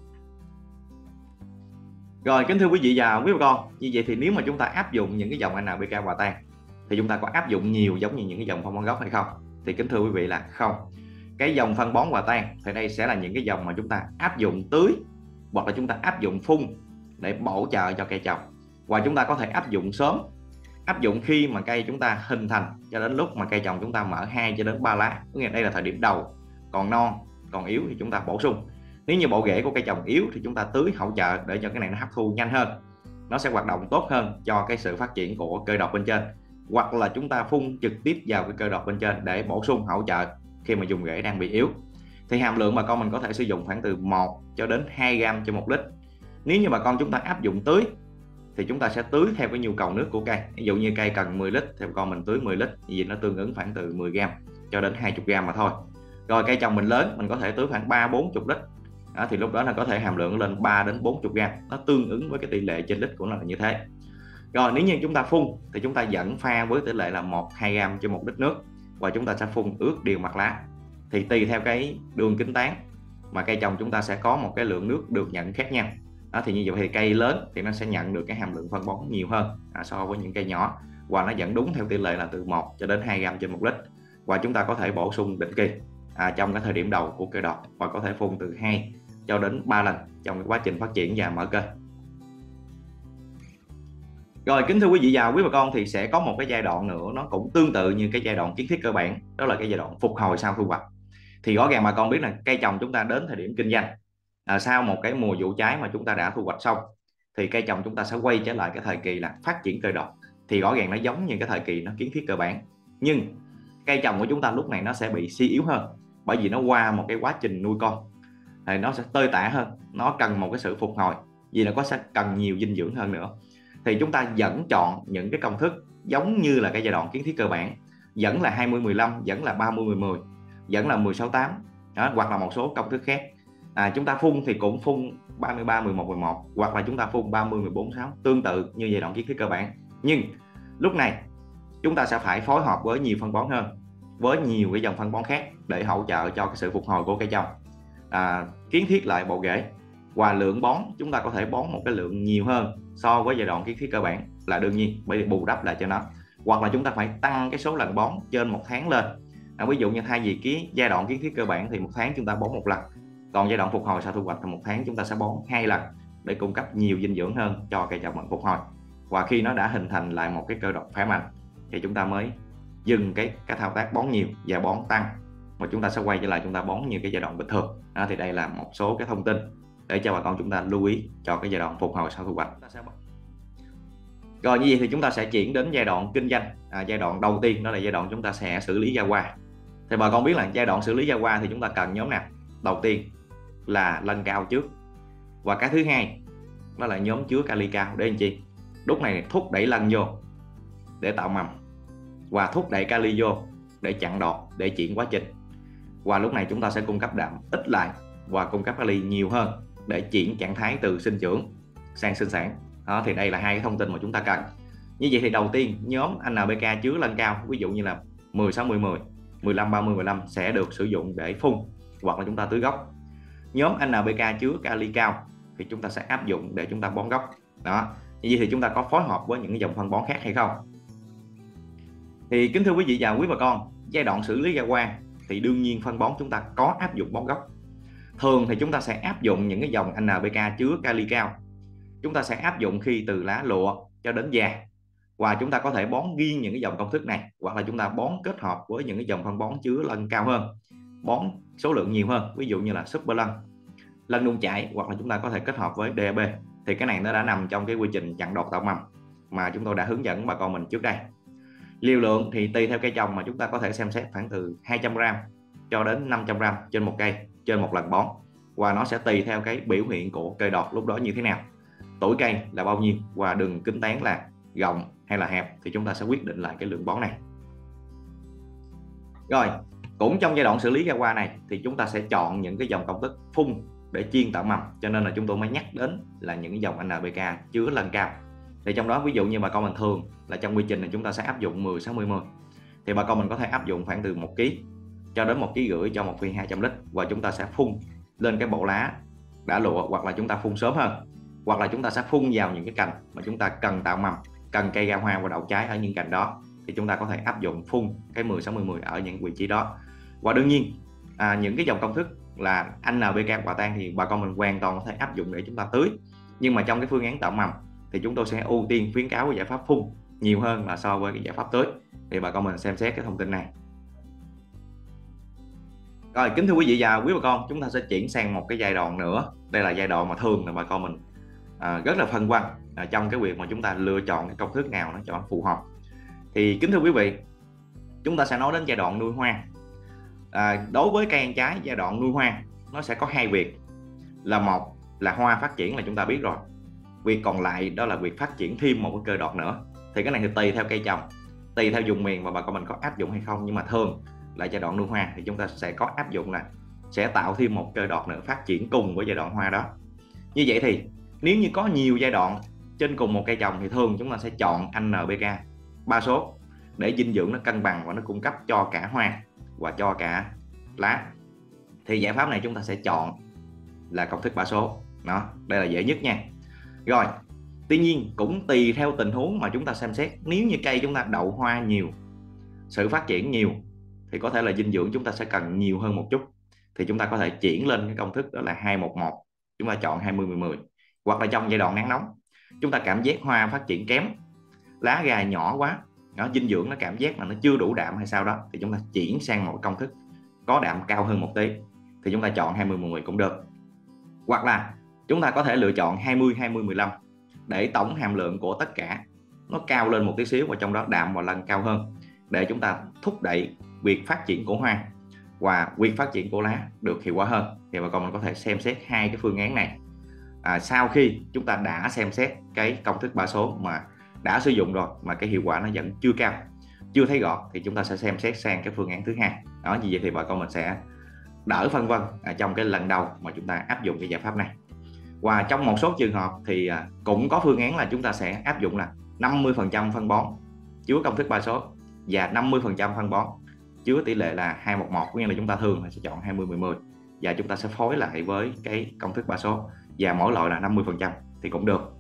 Rồi kính thưa quý vị và quý bà con, như vậy thì nếu mà chúng ta áp dụng những cái dòng en pê ca Hòa Tan thì chúng ta có áp dụng nhiều giống như những cái dòng phân bón gốc hay không? Thì kính thưa quý vị là không. Cái dòng phân bón Hòa Tan thì đây sẽ là những cái dòng mà chúng ta áp dụng tưới hoặc là chúng ta áp dụng phun để bổ trợ cho cây trồng, và chúng ta có thể áp dụng sớm, áp dụng khi mà cây chúng ta hình thành cho đến lúc mà cây trồng chúng ta mở hai cho đến ba lá, có nghĩa đây là thời điểm đầu, còn non còn yếu thì chúng ta bổ sung. Nếu như bộ rễ của cây trồng yếu thì chúng ta tưới hỗ trợ để cho cái này nó hấp thu nhanh hơn, nó sẽ hoạt động tốt hơn cho cái sự phát triển của cây đọt bên trên, hoặc là chúng ta phun trực tiếp vào cái cây đọt bên trên để bổ sung hỗ trợ khi mà dùng rễ đang bị yếu. Thì hàm lượng bà con mình có thể sử dụng khoảng từ một cho đến hai gram trên một lít. Nếu như bà con chúng ta áp dụng tưới thì chúng ta sẽ tưới theo cái nhu cầu nước của cây. Ví dụ như cây cần mười lít thì bà con mình tưới mười lít, vì nó tương ứng khoảng từ mười gram cho đến hai mươi gram mà thôi. Rồi cây trồng mình lớn mình có thể tưới khoảng ba bốn mươi lít. Đó, thì lúc đó là có thể hàm lượng lên ba đến bốn mươi gram, nó tương ứng với cái tỷ lệ trên lít của nó là như thế. Rồi nếu như chúng ta phun thì chúng ta vẫn pha với tỷ lệ là một hai gram trên một lít nước, và chúng ta sẽ phun ướt đều mặt lá. Thì tùy theo cái đường kính tán mà cây trồng chúng ta sẽ có một cái lượng nước được nhận khác nhau. Đó, thì như vậy thì cây lớn thì nó sẽ nhận được cái hàm lượng phân bón nhiều hơn à, so với những cây nhỏ, và nó vẫn đúng theo tỷ lệ là từ một cho đến hai gram trên một lít. Và chúng ta có thể bổ sung định kỳ à, trong cái thời điểm đầu của cây đọt, và có thể phun từ hai cho đến ba lần trong cái quá trình phát triển và mở cây. Rồi kính thưa quý vị và quý bà con, thì sẽ có một cái giai đoạn nữa nó cũng tương tự như cái giai đoạn kiến thiết cơ bản, đó là cái giai đoạn phục hồi sau thu hoạch. Thì rõ ràng bà con biết là cây trồng chúng ta đến thời điểm kinh doanh à, sau một cái mùa vụ trái mà chúng ta đã thu hoạch xong, thì cây trồng chúng ta sẽ quay trở lại cái thời kỳ là phát triển cây đọt. Thì rõ ràng nó giống như cái thời kỳ nó kiến thiết cơ bản, nhưng cây trồng của chúng ta lúc này nó sẽ bị suy yếu hơn, bởi vì nó qua một cái quá trình nuôi con thì nó sẽ tơi tả hơn, nó cần một cái sự phục hồi vì nó có sẽ cần nhiều dinh dưỡng hơn nữa. Thì chúng ta vẫn chọn những cái công thức giống như là cái giai đoạn kiến thiết cơ bản, vẫn là hai mươi mười lăm, vẫn là ba mươi mười mười, vẫn là mười sáu tám đó, hoặc là một số công thức khác. À, chúng ta phun thì cũng phun ba mươi ba mười một mười một, hoặc là chúng ta phun ba mươi mười bốn sáu, tương tự như giai đoạn kiến thiết cơ bản. Nhưng lúc này chúng ta sẽ phải phối hợp với nhiều phân bón hơn, với nhiều cái dòng phân bón khác để hỗ trợ cho cái sự phục hồi của cây trồng, à, kiến thiết lại bộ rễ. Và lượng bón chúng ta có thể bón một cái lượng nhiều hơn so với giai đoạn kiến thiết cơ bản là đương nhiên, bởi vì bù đắp lại cho nó. Hoặc là chúng ta phải tăng cái số lần bón trên một tháng lên. À, ví dụ như thay vì cái giai đoạn kiến thiết cơ bản thì một tháng chúng ta bón một lần, còn giai đoạn phục hồi sau thu hoạch thì một tháng chúng ta sẽ bón hai lần để cung cấp nhiều dinh dưỡng hơn cho cây trồng mình phục hồi. Và khi nó đã hình thành lại một cái cơ đọt khỏe mạnh thì chúng ta mới dừng cái cái thao tác bón nhiều và bón tăng, mà chúng ta sẽ quay trở lại chúng ta bón như cái giai đoạn bình thường. À, thì đây là một số cái thông tin để cho bà con chúng ta lưu ý cho cái giai đoạn phục hồi sau thu hoạch. Rồi như vậy thì chúng ta sẽ chuyển đến giai đoạn kinh doanh. À, giai đoạn đầu tiên đó là giai đoạn chúng ta sẽ xử lý ra hoa. Thì bà con biết là giai đoạn xử lý ra hoa thì chúng ta cần nhóm nào? Đầu tiên là lân cao trước, và cái thứ hai đó là nhóm chứa kali cao. Để làm chi? Lúc này thúc đẩy lân vô để tạo mầm, và thúc đẩy kali vô để chặn đọt, để chuyển quá trình. Và lúc này chúng ta sẽ cung cấp đạm ít lại và cung cấp kali nhiều hơn để chuyển trạng thái từ sinh trưởng sang sinh sản. Đó, thì đây là hai cái thông tin mà chúng ta cần. Như vậy thì đầu tiên nhóm en pê ca chứa lân cao, ví dụ như là mười sáu mươi mười, mười lăm ba mươi mười lăm sẽ được sử dụng để phun hoặc là chúng ta tưới gốc. Nhóm en pê ca chứa kali cao thì chúng ta sẽ áp dụng để chúng ta bón gốc. Đó, như vậy thì chúng ta có phối hợp với những dòng phân bón khác hay không? Thì kính thưa quý vị và quý bà con, giai đoạn xử lý ra hoa thì đương nhiên phân bón chúng ta có áp dụng bón gốc. Thường thì chúng ta sẽ áp dụng những cái dòng en pê ca chứa kali cao. Chúng ta sẽ áp dụng khi từ lá lụa cho đến già, và chúng ta có thể bón riêng những cái dòng công thức này, hoặc là chúng ta bón kết hợp với những cái dòng phân bón chứa lân cao hơn, bón số lượng nhiều hơn, ví dụ như là super lân, lân nung chảy, hoặc là chúng ta có thể kết hợp với đê a pê. Thì cái này nó đã nằm trong cái quy trình chặn đọt tạo mầm mà chúng tôi đã hướng dẫn bà con mình trước đây. Liều lượng thì tùy theo cây trồng mà chúng ta có thể xem xét khoảng từ hai trăm gam cho đến năm trăm gam trên một cây trên một lần bón, và nó sẽ tùy theo cái biểu hiện của cây đọt lúc đó như thế nào, tuổi cây là bao nhiêu, và đường kính tán là rộng hay là hẹp, thì chúng ta sẽ quyết định lại cái lượng bón này. Rồi, cũng trong giai đoạn xử lý ra hoa này thì chúng ta sẽ chọn những cái dòng công thức phun để chiên tạo mầm, cho nên là chúng tôi mới nhắc đến là những cái dòng en pê ca chứa lân cao. Thì trong đó ví dụ như bà con mình thường là trong quy trình này chúng ta sẽ áp dụng mười sáu mươi mười, thì bà con mình có thể áp dụng khoảng từ một ki cho đến một ki rưỡi cho một viên hai trăm lít, và chúng ta sẽ phun lên cái bộ lá đã lụa, hoặc là chúng ta phun sớm hơn, hoặc là chúng ta sẽ phun vào những cái cành mà chúng ta cần tạo mầm, cần cây ra hoa và đậu trái ở những cành đó, thì chúng ta có thể áp dụng phun cái mười sáu mươi mười ở những vị trí đó. Và đương nhiên à, những cái dòng công thức là en pê ca hòa tan thì bà con mình hoàn toàn có thể áp dụng để chúng ta tưới, nhưng mà trong cái phương án tạo mầm thì chúng tôi sẽ ưu tiên khuyến cáo với giải pháp phun nhiều hơn là so với cái giải pháp tưới. Thì bà con mình xem xét cái thông tin này. Rồi, kính thưa quý vị và quý bà con, chúng ta sẽ chuyển sang một cái giai đoạn nữa. Đây là giai đoạn mà thường là bà con mình à, rất là phân vân à, trong cái việc mà chúng ta lựa chọn cái công thức nào nó cho nó phù hợp. Thì kính thưa quý vị, chúng ta sẽ nói đến giai đoạn nuôi hoa. À, đối với cây ăn trái, giai đoạn nuôi hoa nó sẽ có hai việc, là một là hoa phát triển là chúng ta biết rồi, việc còn lại đó là việc phát triển thêm một cái cơ đọt nữa. Thì cái này thì tùy theo cây trồng, tùy theo vùng miền mà bà con mình có áp dụng hay không, nhưng mà thường là giai đoạn nuôi hoa thì chúng ta sẽ có áp dụng là sẽ tạo thêm một cơ đọt nữa phát triển cùng với giai đoạn hoa đó. Như vậy thì nếu như có nhiều giai đoạn trên cùng một cây trồng thì thường chúng ta sẽ chọn en pê ca ba số để dinh dưỡng nó cân bằng và nó cung cấp cho cả hoa và cho cả lá. Thì giải pháp này chúng ta sẽ chọn là công thức ba số. Đó, đây là dễ nhất nha. Rồi, tuy nhiên cũng tùy theo tình huống mà chúng ta xem xét. Nếu như cây chúng ta đậu hoa nhiều, sự phát triển nhiều, thì có thể là dinh dưỡng chúng ta sẽ cần nhiều hơn một chút, thì chúng ta có thể chuyển lên cái công thức đó là hai một một, chúng ta chọn hai mươi mười mười. Hoặc là trong giai đoạn nắng nóng, chúng ta cảm giác hoa phát triển kém, lá gai nhỏ quá, nó dinh dưỡng nó cảm giác là nó chưa đủ đạm hay sao đó, thì chúng ta chuyển sang một công thức có đạm cao hơn một tí, thì chúng ta chọn hai mươi mười mười cũng được. Hoặc là chúng ta có thể lựa chọn hai mươi hai mươi mười lăm để tổng hàm lượng của tất cả nó cao lên một tí xíu, và trong đó đạm và lân cao hơn, để chúng ta thúc đẩy việc phát triển của hoa và việc phát triển của lá được hiệu quả hơn. Thì bà con mình có thể xem xét hai cái phương án này à, sau khi chúng ta đã xem xét cái công thức ba số mà đã sử dụng rồi mà cái hiệu quả nó vẫn chưa cao, chưa thấy gọn, thì chúng ta sẽ xem xét sang cái phương án thứ hai. Đó, như vậy thì bà con mình sẽ đỡ phân vân à, trong cái lần đầu mà chúng ta áp dụng cái giải pháp này. Và trong một số trường hợp thì à, cũng có phương án là chúng ta sẽ áp dụng là năm mươi phần trăm phân bón chứa công thức ba số và năm mươi phần trăm phân bón chứa tỷ lệ là hai một một, có nghĩa là chúng ta thường là sẽ chọn hai mươi mười mười và chúng ta sẽ phối lại với cái công thức ba số, và mỗi loại là năm mươi phần trăm thì cũng được.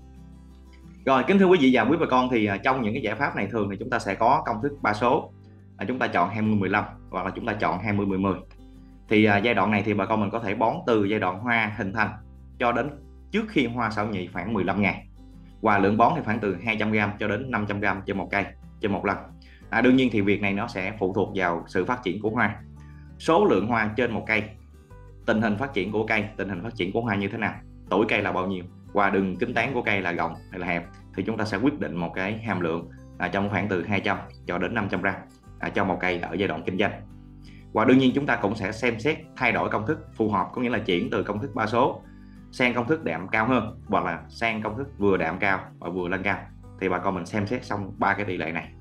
Rồi, kính thưa quý vị và quý bà con, thì à, trong những cái giải pháp này thường thì chúng ta sẽ có công thức ba số, à, chúng ta chọn hai mươi mười lăm hoặc là chúng ta chọn hai mươi mười mười. Thì à, giai đoạn này thì bà con mình có thể bón từ giai đoạn hoa hình thành cho đến trước khi hoa xảo nhị khoảng mười lăm ngày, và lượng bón thì khoảng từ hai trăm gam cho đến năm trăm gam trên một cây trên một lần. À, đương nhiên thì việc này nó sẽ phụ thuộc vào sự phát triển của hoa, số lượng hoa trên một cây, tình hình phát triển của cây, tình hình phát triển của hoa như thế nào, tuổi cây là bao nhiêu, và đường kính tán của cây là rộng hay là hẹp, thì chúng ta sẽ quyết định một cái hàm lượng à, trong khoảng từ hai trăm cho đến năm trăm gram à, cho một cây ở giai đoạn kinh doanh. Và đương nhiên chúng ta cũng sẽ xem xét thay đổi công thức phù hợp, có nghĩa là chuyển từ công thức ba số sang công thức đạm cao hơn, hoặc là sang công thức vừa đạm cao và vừa lên cao. Thì bà con mình xem xét xong ba cái tỷ lệ này.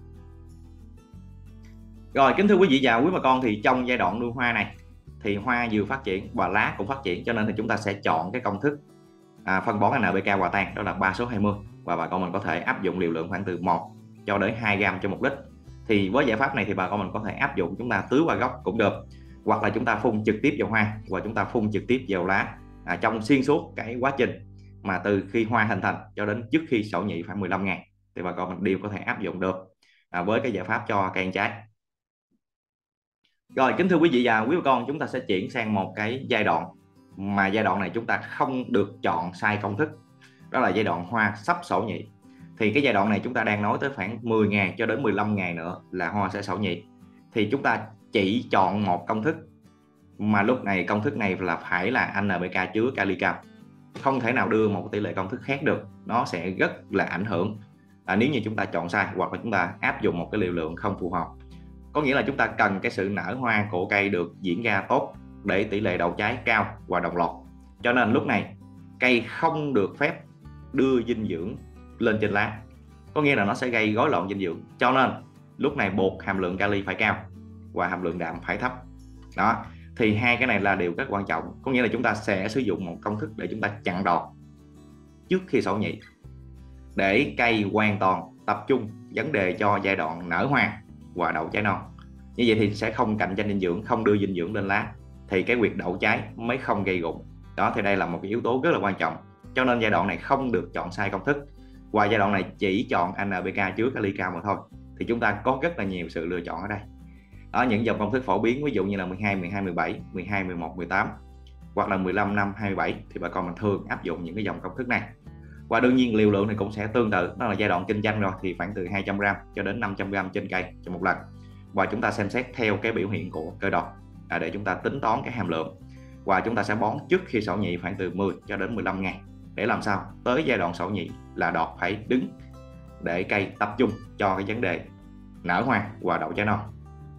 Rồi, kính thưa quý vị và quý bà con, thì trong giai đoạn nuôi hoa này thì hoa vừa phát triển và lá cũng phát triển, cho nên thì chúng ta sẽ chọn cái công thức à, phân bón en pê ca hòa tan, đó là ba số hai mươi, và bà con mình có thể áp dụng liều lượng khoảng từ một cho đến hai gram cho một lít. Thì với giải pháp này thì bà con mình có thể áp dụng, chúng ta tưới qua gốc cũng được, hoặc là chúng ta phun trực tiếp vào hoa và chúng ta phun trực tiếp vào lá à, trong xuyên suốt cái quá trình mà từ khi hoa hình thành cho đến trước khi sổ nhị khoảng mười lăm ngày, thì bà con mình đều có thể áp dụng được à, với cái giải pháp cho cây ăn trái. Rồi, kính thưa quý vị và quý bà con, chúng ta sẽ chuyển sang một cái giai đoạn mà giai đoạn này chúng ta không được chọn sai công thức, đó là giai đoạn hoa sắp sổ nhị. Thì cái giai đoạn này chúng ta đang nói tới khoảng mười ngày cho đến mười lăm ngày nữa là hoa sẽ sổ nhị. Thì chúng ta chỉ chọn một công thức, mà lúc này công thức này là phải là en pê ca chứa kali cao, không thể nào đưa một tỷ lệ công thức khác được, nó sẽ rất là ảnh hưởng à, nếu như chúng ta chọn sai hoặc là chúng ta áp dụng một cái liều lượng không phù hợp. Có nghĩa là chúng ta cần cái sự nở hoa của cây được diễn ra tốt để tỷ lệ đậu trái cao và đồng loạt. Cho nên lúc này cây không được phép đưa dinh dưỡng lên trên lá, có nghĩa là nó sẽ gây rối loạn dinh dưỡng. Cho nên lúc này buộc hàm lượng kali phải cao và hàm lượng đạm phải thấp. Đó, thì hai cái này là điều rất quan trọng. Có nghĩa là chúng ta sẽ sử dụng một công thức để chúng ta chặn đọt trước khi sổ nhị, để cây hoàn toàn tập trung vấn đề cho giai đoạn nở hoa và đậu trái non. Như vậy thì sẽ không cạnh tranh dinh dưỡng, không đưa dinh dưỡng lên lá, thì cái việc đậu trái mới không gây rụng. Đó, thì đây là một cái yếu tố rất là quan trọng. Cho nên giai đoạn này không được chọn sai công thức, và giai đoạn này chỉ chọn en pê ca chứa kali cao mà thôi. Thì chúng ta có rất là nhiều sự lựa chọn ở đây. Đó, những dòng công thức phổ biến ví dụ như là mười hai, mười hai, mười bảy, mười hai, mười một, mười tám hoặc là mười lăm, năm, hai mươi bảy thì bà con mình thường áp dụng những cái dòng công thức này. Và đương nhiên liều lượng này cũng sẽ tương tự, đó là giai đoạn kinh doanh rồi thì khoảng từ hai trăm gram cho đến năm trăm gram trên cây cho một lần. Và chúng ta xem xét theo cái biểu hiện của cây đọt à, để chúng ta tính toán cái hàm lượng, và chúng ta sẽ bón trước khi sổ nhị khoảng từ mười cho đến mười lăm ngày, để làm sao tới giai đoạn sổ nhị là đọt phải đứng để cây tập trung cho cái vấn đề nở hoa và đậu trái non.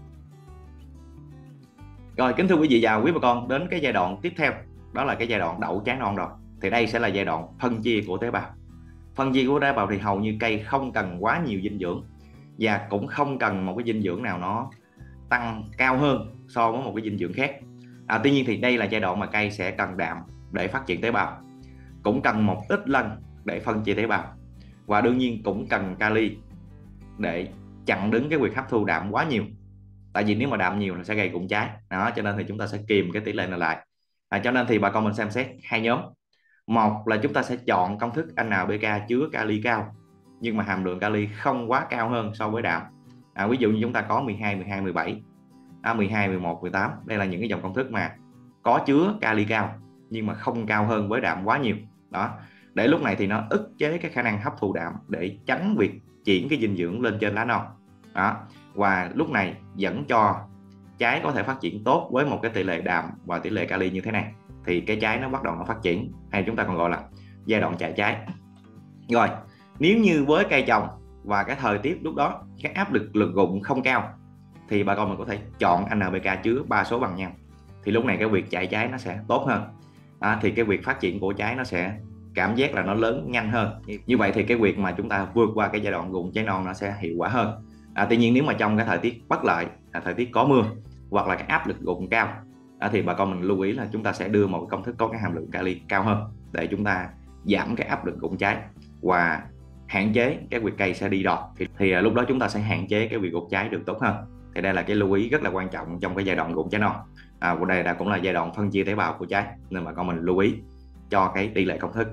Rồi, kính thưa quý vị và quý bà con, đến cái giai đoạn tiếp theo, đó là cái giai đoạn đậu trái non rồi. Thì đây sẽ là giai đoạn phân chia của tế bào. Phân chia của tế bào thì hầu như cây không cần quá nhiều dinh dưỡng, và cũng không cần một cái dinh dưỡng nào nó tăng cao hơn so với một cái dinh dưỡng khác. À, tuy nhiên thì đây là giai đoạn mà cây sẽ cần đạm để phát triển tế bào, cũng cần một ít lân để phân chia tế bào, và đương nhiên cũng cần kali để chặn đứng cái việc hấp thu đạm quá nhiều. Tại vì nếu mà đạm nhiều nó sẽ gây rụng trái. Đó, cho nên thì chúng ta sẽ kìm cái tỷ lệ này lại. À, cho nên thì bà con mình xem xét hai nhóm. Một là chúng ta sẽ chọn công thức en pê ca chứa kali cao, nhưng mà hàm lượng kali không quá cao hơn so với đạm. À, ví dụ như chúng ta có mười hai, mười hai, mười bảy, à, mười hai, mười một, mười tám. Đây là những cái dòng công thức mà có chứa kali cao nhưng mà không cao hơn với đạm quá nhiều. Đó, để lúc này thì nó ức chế cái khả năng hấp thụ đạm để tránh việc chuyển cái dinh dưỡng lên trên lá non. Đó, và lúc này dẫn cho trái có thể phát triển tốt với một cái tỷ lệ đạm và tỷ lệ kali như thế này, thì cái trái nó bắt đầu nó phát triển, hay chúng ta còn gọi là giai đoạn chạy trái. Rồi, nếu như với cây trồng và cái thời tiết lúc đó cái áp lực lực rụng không cao, thì bà con mình có thể chọn en pê ca chứa ba số bằng nhau, thì lúc này cái việc chạy trái nó sẽ tốt hơn. À, thì cái việc phát triển của trái nó sẽ cảm giác là nó lớn nhanh hơn. Như vậy thì cái việc mà chúng ta vượt qua cái giai đoạn rụng trái non nó sẽ hiệu quả hơn. À, tuy nhiên nếu mà trong cái thời tiết bất lợi, à, thời tiết có mưa hoặc là cái áp lực rụng cao, à, thì bà con mình lưu ý là chúng ta sẽ đưa một công thức có cái hàm lượng kali cao hơn để chúng ta giảm cái áp lực rụng trái và hạn chế cái việc cây sẽ đi đọt, thì, thì à, lúc đó chúng ta sẽ hạn chế cái việc rụng trái được tốt hơn. Thì đây là cái lưu ý rất là quan trọng trong cái giai đoạn rụng trái non. À, và đây là cũng là giai đoạn phân chia tế bào của trái, nên bà con mình lưu ý cho cái tỷ lệ công thức.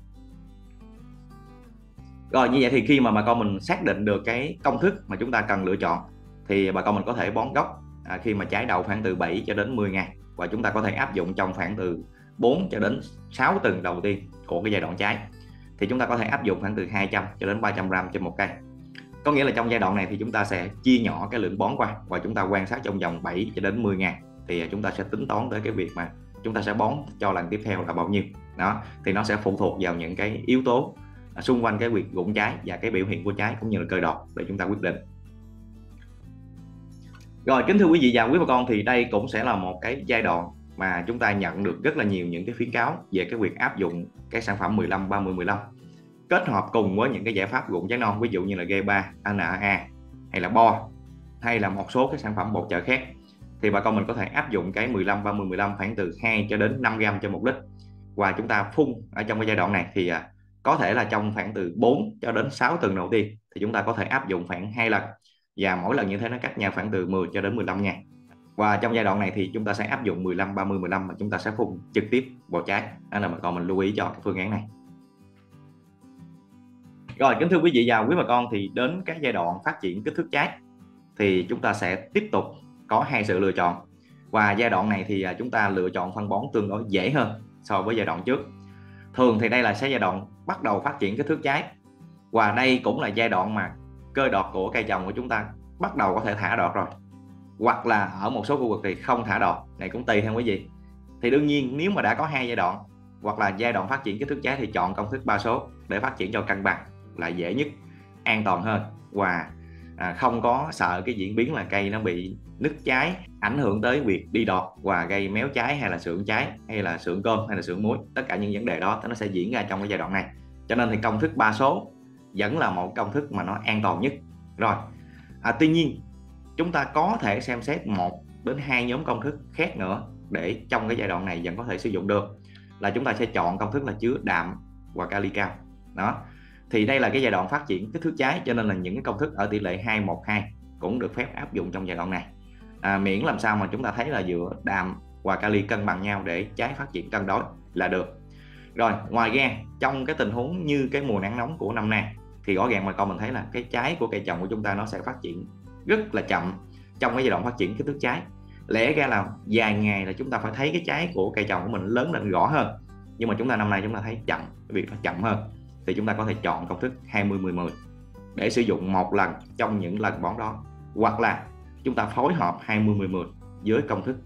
Rồi, như vậy thì khi mà bà con mình xác định được cái công thức mà chúng ta cần lựa chọn, thì bà con mình có thể bón gốc à, khi mà trái đậu khoảng từ bảy cho đến mười ngày, và chúng ta có thể áp dụng trong khoảng từ bốn cho đến sáu tuần đầu tiên của cái giai đoạn trái. Thì chúng ta có thể áp dụng khoảng từ hai trăm cho đến ba trăm gram trên một cây. Có nghĩa là trong giai đoạn này thì chúng ta sẽ chia nhỏ cái lượng bón qua, và chúng ta quan sát trong vòng bảy cho đến mười ngày, thì chúng ta sẽ tính toán tới cái việc mà chúng ta sẽ bón cho lần tiếp theo là bao nhiêu. Đó thì nó sẽ phụ thuộc vào những cái yếu tố xung quanh cái việc rụng trái và cái biểu hiện của trái cũng như là cơ đọt để chúng ta quyết định. Rồi, kính thưa quý vị và quý bà con, thì đây cũng sẽ là một cái giai đoạn mà chúng ta nhận được rất là nhiều những cái khuyến cáo về cái việc áp dụng cái sản phẩm mười lăm ba mươi mười lăm kết hợp cùng với những cái giải pháp rụng trái non, ví dụ như là G ba, en a a hay là bo hay là một số cái sản phẩm bột trợ khác. Thì bà con mình có thể áp dụng cái mười lăm ba mươi mười lăm khoảng từ hai cho đến năm gram trên một lít, và chúng ta phun ở trong cái giai đoạn này thì có thể là trong khoảng từ bốn cho đến sáu tuần đầu tiên thì chúng ta có thể áp dụng khoảng hai lần, và mỗi lần như thế nó cách nhau khoảng từ mười cho đến mười lăm ngày. Và trong giai đoạn này thì chúng ta sẽ áp dụng mười lăm ba mươi mười lăm mà chúng ta sẽ phun trực tiếp vào trái. Đó là bà con mình lưu ý cho cái phương án này. Rồi, kính thưa quý vị và quý bà con, thì đến cái giai đoạn phát triển kích thước trái thì chúng ta sẽ tiếp tục có hai sự lựa chọn, và giai đoạn này thì chúng ta lựa chọn phân bón tương đối dễ hơn so với giai đoạn trước. Thường thì đây là giai đoạn bắt đầu phát triển kích thước trái, và đây cũng là giai đoạn mà cơ đọt của cây trồng của chúng ta bắt đầu có thể thả đọt rồi, hoặc là ở một số khu vực thì không thả đọt, này cũng tùy theo quý vị. Thì đương nhiên nếu mà đã có hai giai đoạn hoặc là giai đoạn phát triển kích thước trái thì chọn công thức ba số để phát triển cho cân bằng là dễ nhất, an toàn hơn, và à, không có sợ cái diễn biến là cây nó bị nứt trái, ảnh hưởng tới việc đi đọt và gây méo trái hay là sượng trái hay là sượng cơm hay là sượng muối. Tất cả những vấn đề đó nó sẽ diễn ra trong cái giai đoạn này, cho nên thì công thức ba số vẫn là một công thức mà nó an toàn nhất. Rồi à, tuy nhiên chúng ta có thể xem xét một đến hai nhóm công thức khác nữa để trong cái giai đoạn này vẫn có thể sử dụng được, là chúng ta sẽ chọn công thức là chứa đạm và kali cao. Đó thì đây là cái giai đoạn phát triển kích thước trái, cho nên là những cái công thức ở tỷ lệ hai một hai cũng được phép áp dụng trong giai đoạn này, à, miễn làm sao mà chúng ta thấy là giữa đạm và kali cân bằng nhau để trái phát triển cân đối là được. Rồi ngoài ra trong cái tình huống như cái mùa nắng nóng của năm nay thì rõ ràng mà con mình thấy là cái trái của cây trồng của chúng ta nó sẽ phát triển rất là chậm trong cái giai đoạn phát triển kích thước trái. Lẽ ra là vài ngày là chúng ta phải thấy cái trái của cây trồng của mình lớn lên rõ hơn, nhưng mà chúng ta năm nay chúng ta thấy chậm, cái việc nó chậm hơn, thì chúng ta có thể chọn công thức hai mươi mười mười để sử dụng một lần trong những lần bón đó, hoặc là chúng ta phối hợp hai mươi mười mười với công thức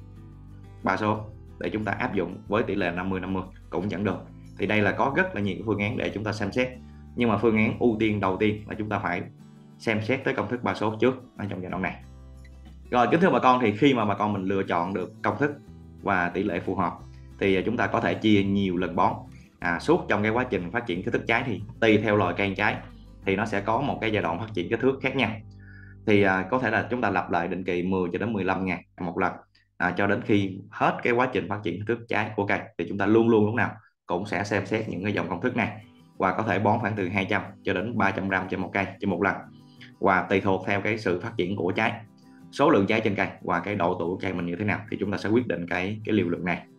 ba số để chúng ta áp dụng với tỷ lệ năm mươi năm mươi cũng vẫn được. Thì đây là có rất là nhiều phương án để chúng ta xem xét, nhưng mà phương án ưu tiên đầu tiên là chúng ta phải xem xét tới công thức ba số trước ở trong giai đoạn này. Rồi kính thưa bà con, thì khi mà bà con mình lựa chọn được công thức và tỷ lệ phù hợp thì chúng ta có thể chia nhiều lần bón à, suốt trong cái quá trình phát triển kích thước trái. Thì tùy theo loại cây trái thì nó sẽ có một cái giai đoạn phát triển kích thước khác nhau, thì à, có thể là chúng ta lặp lại định kỳ mười cho đến mười lăm ngày một lần à, cho đến khi hết cái quá trình phát triển kích thước trái của cây. Thì chúng ta luôn luôn lúc nào cũng sẽ xem xét những cái dòng công thức này, và có thể bón khoảng từ hai trăm cho đến ba trăm gram trên một cây trên một lần, và tùy thuộc theo cái sự phát triển của trái, số lượng trái trên cây và cái độ tuổi của cây mình như thế nào thì chúng ta sẽ quyết định cái cái liều lượng này.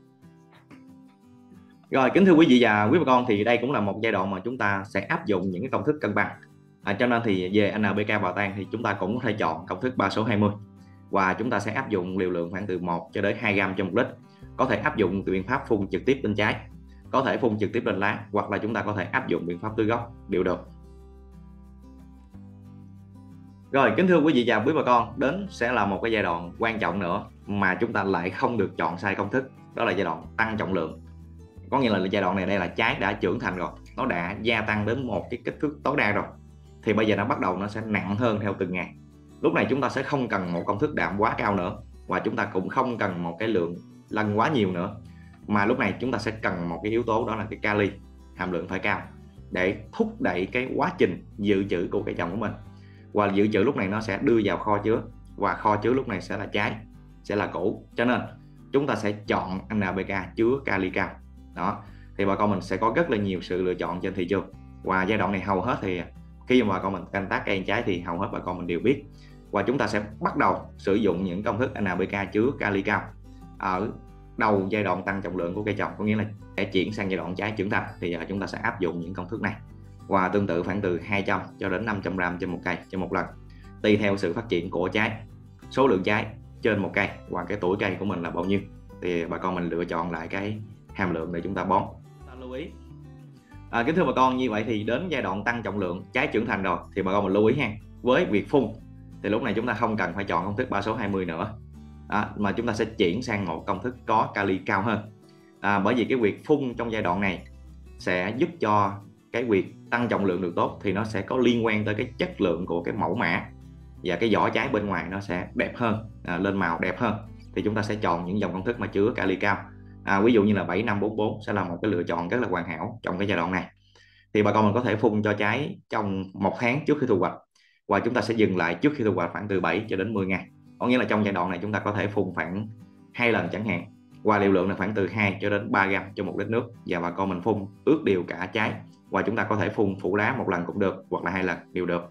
Rồi kính thưa quý vị và quý bà con, thì đây cũng là một giai đoạn mà chúng ta sẽ áp dụng những cái công thức cân bằng, à, cho nên thì về en pê ca bào tan thì chúng ta cũng có thể chọn công thức ba số hai mươi, và chúng ta sẽ áp dụng liều lượng khoảng từ một cho đến hai gram trên một lít. Có thể áp dụng biện pháp phun trực tiếp lên trái, có thể phun trực tiếp lên lá, hoặc là chúng ta có thể áp dụng biện pháp tưới gốc đều được. Rồi kính thưa quý vị và quý bà con, đến sẽ là một cái giai đoạn quan trọng nữa mà chúng ta lại không được chọn sai công thức, đó là giai đoạn tăng trọng lượng. Có nghĩa là giai đoạn này đây là trái đã trưởng thành rồi, nó đã gia tăng đến một cái kích thước tối đa rồi, thì bây giờ nó bắt đầu nó sẽ nặng hơn theo từng ngày. Lúc này chúng ta sẽ không cần một công thức đạm quá cao nữa, và chúng ta cũng không cần một cái lượng lân quá nhiều nữa, mà lúc này chúng ta sẽ cần một cái yếu tố, đó là cái kali hàm lượng phải cao để thúc đẩy cái quá trình dự trữ của cây trồng của mình. Và dự trữ lúc này nó sẽ đưa vào kho chứa, và kho chứa lúc này sẽ là trái, sẽ là củ, cho nên chúng ta sẽ chọn en pê ca chứa kali cao. Đó thì bà con mình sẽ có rất là nhiều sự lựa chọn trên thị trường, và giai đoạn này hầu hết thì khi mà bà con mình canh tác cây trái thì hầu hết bà con mình đều biết, và chúng ta sẽ bắt đầu sử dụng những công thức en pê ca chứa kali cao ở đầu giai đoạn tăng trọng lượng của cây trồng, có nghĩa là sẽ chuyển sang giai đoạn trái trưởng thành thì chúng ta sẽ áp dụng những công thức này, và tương tự khoảng từ hai trăm cho đến năm trăm gram trên một cây trên một lần, tùy theo sự phát triển của trái, số lượng trái trên một cây và cái tuổi cây của mình là bao nhiêu, thì bà con mình lựa chọn lại cái hàm lượng để chúng ta bón. Ta lưu ý à, kính thưa bà con, như vậy thì đến giai đoạn tăng trọng lượng trái trưởng thành rồi thì bà con mình lưu ý ha, với việc phun thì lúc này chúng ta không cần phải chọn công thức ba số hai mươi nữa, à, mà chúng ta sẽ chuyển sang một công thức có kali cao hơn. à, bởi vì cái việc phun trong giai đoạn này sẽ giúp cho cái việc tăng trọng lượng được tốt, thì nó sẽ có liên quan tới cái chất lượng của cái mẫu mã và cái vỏ trái bên ngoài nó sẽ đẹp hơn, à, lên màu đẹp hơn. Thì chúng ta sẽ chọn những dòng công thức mà chứa kali cao, à, ví dụ như là bảy năm bốn bốn sẽ là một cái lựa chọn rất là hoàn hảo trong cái giai đoạn này. Thì bà con mình có thể phun cho trái trong một tháng trước khi thu hoạch, và chúng ta sẽ dừng lại trước khi thu hoạch khoảng từ bảy cho đến mười ngày. Có nghĩa là trong giai đoạn này chúng ta có thể phun khoảng hai lần chẳng hạn, và liều lượng là khoảng từ hai cho đến ba gram cho một lít nước, và bà con mình phun ướt đều cả trái, và chúng ta có thể phun phủ lá một lần cũng được, hoặc là hai lần đều được.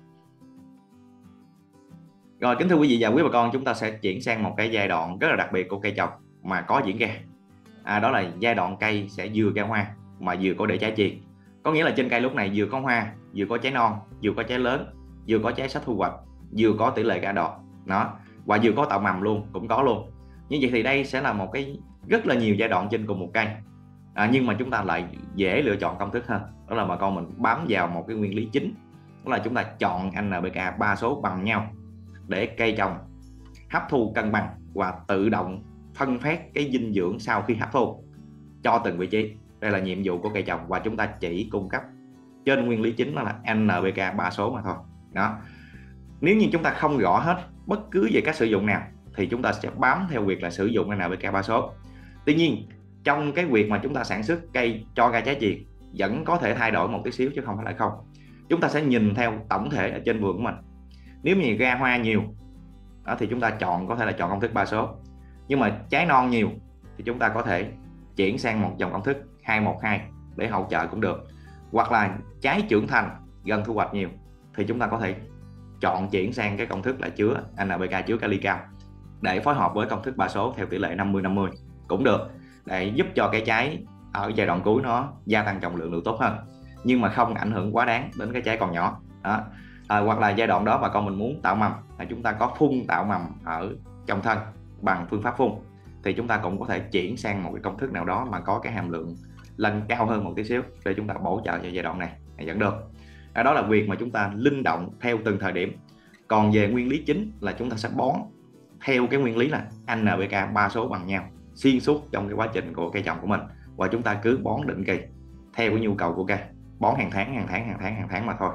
Rồi, kính thưa quý vị và quý bà con, chúng ta sẽ chuyển sang một cái giai đoạn rất là đặc biệt của cây trồng mà có diễn ra, à, đó là giai đoạn cây sẽ vừa ra hoa mà vừa có để trái chì. Có nghĩa là trên cây lúc này vừa có hoa, vừa có trái non, vừa có trái lớn, vừa có trái sắp thu hoạch, vừa có tỷ lệ ra đọt đó, và vừa có tạo mầm luôn, cũng có luôn. Như vậy thì đây sẽ là một cái rất là nhiều giai đoạn trên cùng một cây, à, nhưng mà chúng ta lại dễ lựa chọn công thức hơn. Đó là bà con mình bám vào một cái nguyên lý chính, đó là chúng ta chọn en pê ca ba số bằng nhau để cây trồng hấp thu cân bằng và tự động phân phát cái dinh dưỡng sau khi hấp thu cho từng vị trí. Đây là nhiệm vụ của cây trồng, và chúng ta chỉ cung cấp trên nguyên lý chính, đó là en pê ca ba số mà thôi đó. Nếu như chúng ta không rõ hết bất cứ về cách sử dụng nào thì chúng ta sẽ bám theo việc là sử dụng en pê ca ba số. Tuy nhiên trong cái việc mà chúng ta sản xuất cây cho ra trái chì vẫn có thể thay đổi một tí xíu chứ không phải là không. Chúng ta sẽ nhìn theo tổng thể ở trên vườn của mình. Nếu như ra hoa nhiều đó thì chúng ta chọn có thể là chọn công thức ba số, nhưng mà trái non nhiều thì chúng ta có thể chuyển sang một dòng công thức hai một hai để hỗ trợ cũng được. Hoặc là trái trưởng thành gần thu hoạch nhiều thì chúng ta có thể chọn chuyển sang cái công thức là chứa en pê ca chứa kali cao để phối hợp với công thức ba số theo tỷ lệ năm mươi năm mươi cũng được, để giúp cho cái trái ở giai đoạn cuối nó gia tăng trọng lượng được tốt hơn, nhưng mà không ảnh hưởng quá đáng đến cái trái còn nhỏ đó. À, hoặc là giai đoạn đó bà con mình muốn tạo mầm, là chúng ta có phun tạo mầm ở trong thân bằng phương pháp phun, thì chúng ta cũng có thể chuyển sang một cái công thức nào đó mà có cái hàm lượng lên cao hơn một tí xíu để chúng ta bổ trợ cho giai đoạn này, này vẫn được. À, đó là việc mà chúng ta linh động theo từng thời điểm. Còn về nguyên lý chính là chúng ta sẽ bón theo cái nguyên lý là en pê ca ba số bằng nhau xuyên suốt trong cái quá trình của cây trồng của mình, và chúng ta cứ bón định kỳ theo cái nhu cầu của cây, bón hàng tháng hàng tháng hàng tháng hàng tháng mà thôi.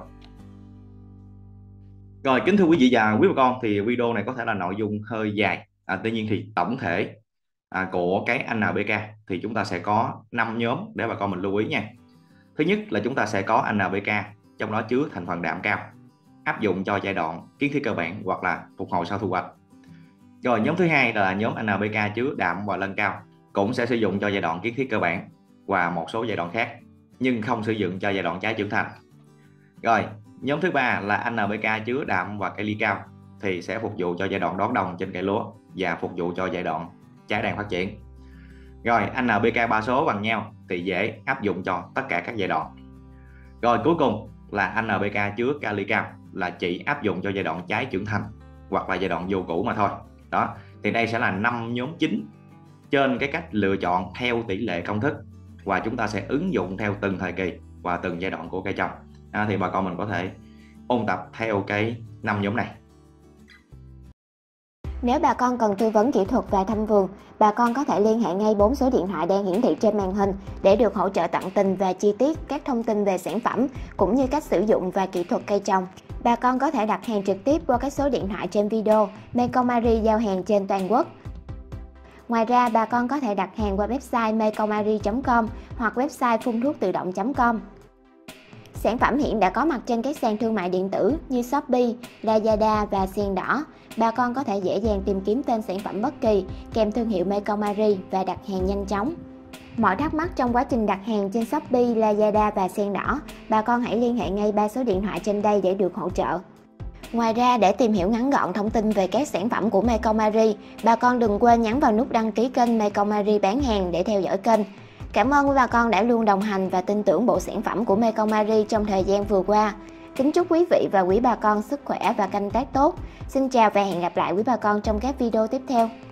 Rồi, kính thưa quý vị và quý bà con, thì video này có thể là nội dung hơi dài, à, tuy nhiên thì tổng thể à, của cái en pê ca thì chúng ta sẽ có năm nhóm để bà con mình lưu ý nha. Thứ nhất là chúng ta sẽ có en pê ca trong đó chứa thành phần đạm cao, áp dụng cho giai đoạn kiến thiết cơ bản hoặc là phục hồi sau thu hoạch. Rồi, nhóm thứ hai là nhóm en pê ca chứa đạm và lân cao, cũng sẽ sử dụng cho giai đoạn kiến thiết cơ bản và một số giai đoạn khác, nhưng không sử dụng cho giai đoạn trái trưởng thành. Rồi, nhóm thứ ba là en pê ca chứa đạm và kali cao, thì sẽ phục vụ cho giai đoạn đón đồng trên cây lúa và phục vụ cho giai đoạn trái đang phát triển. Rồi, en pê ca ba số bằng nhau thì dễ áp dụng cho tất cả các giai đoạn. Rồi, cuối cùng là en pê ca chứa kali cao, là chỉ áp dụng cho giai đoạn trái trưởng thành hoặc là giai đoạn vô củ mà thôi. Đó, thì đây sẽ là năm nhóm chính trên cái cách lựa chọn theo tỷ lệ công thức, và chúng ta sẽ ứng dụng theo từng thời kỳ và từng giai đoạn của cây trồng. À, thì bà con mình có thể ôn tập theo cái năm nhóm này. Nếu bà con cần tư vấn kỹ thuật và thăm vườn, bà con có thể liên hệ ngay bốn số điện thoại đang hiển thị trên màn hình để được hỗ trợ tận tình và chi tiết các thông tin về sản phẩm cũng như cách sử dụng và kỹ thuật cây trồng. Bà con có thể đặt hàng trực tiếp qua các số điện thoại trên video. Mecomari giao hàng trên toàn quốc. Ngoài ra, bà con có thể đặt hàng qua website mecomari chấm com hoặc website phun thuốc tự động chấm com. Sản phẩm hiện đã có mặt trên các sàn thương mại điện tử như Shopee, Lazada và Sen Đỏ. Bà con có thể dễ dàng tìm kiếm tên sản phẩm bất kỳ kèm thương hiệu Mecomari và đặt hàng nhanh chóng. Mọi thắc mắc trong quá trình đặt hàng trên Shopee, Lazada và Sen Đỏ, bà con hãy liên hệ ngay ba số điện thoại trên đây để được hỗ trợ. Ngoài ra, để tìm hiểu ngắn gọn thông tin về các sản phẩm của Mecomari, bà con đừng quên nhấn vào nút đăng ký kênh Mecomari bán hàng để theo dõi kênh. Cảm ơn quý bà con đã luôn đồng hành và tin tưởng bộ sản phẩm của Mecomari trong thời gian vừa qua. Kính chúc quý vị và quý bà con sức khỏe và canh tác tốt. Xin chào và hẹn gặp lại quý bà con trong các video tiếp theo.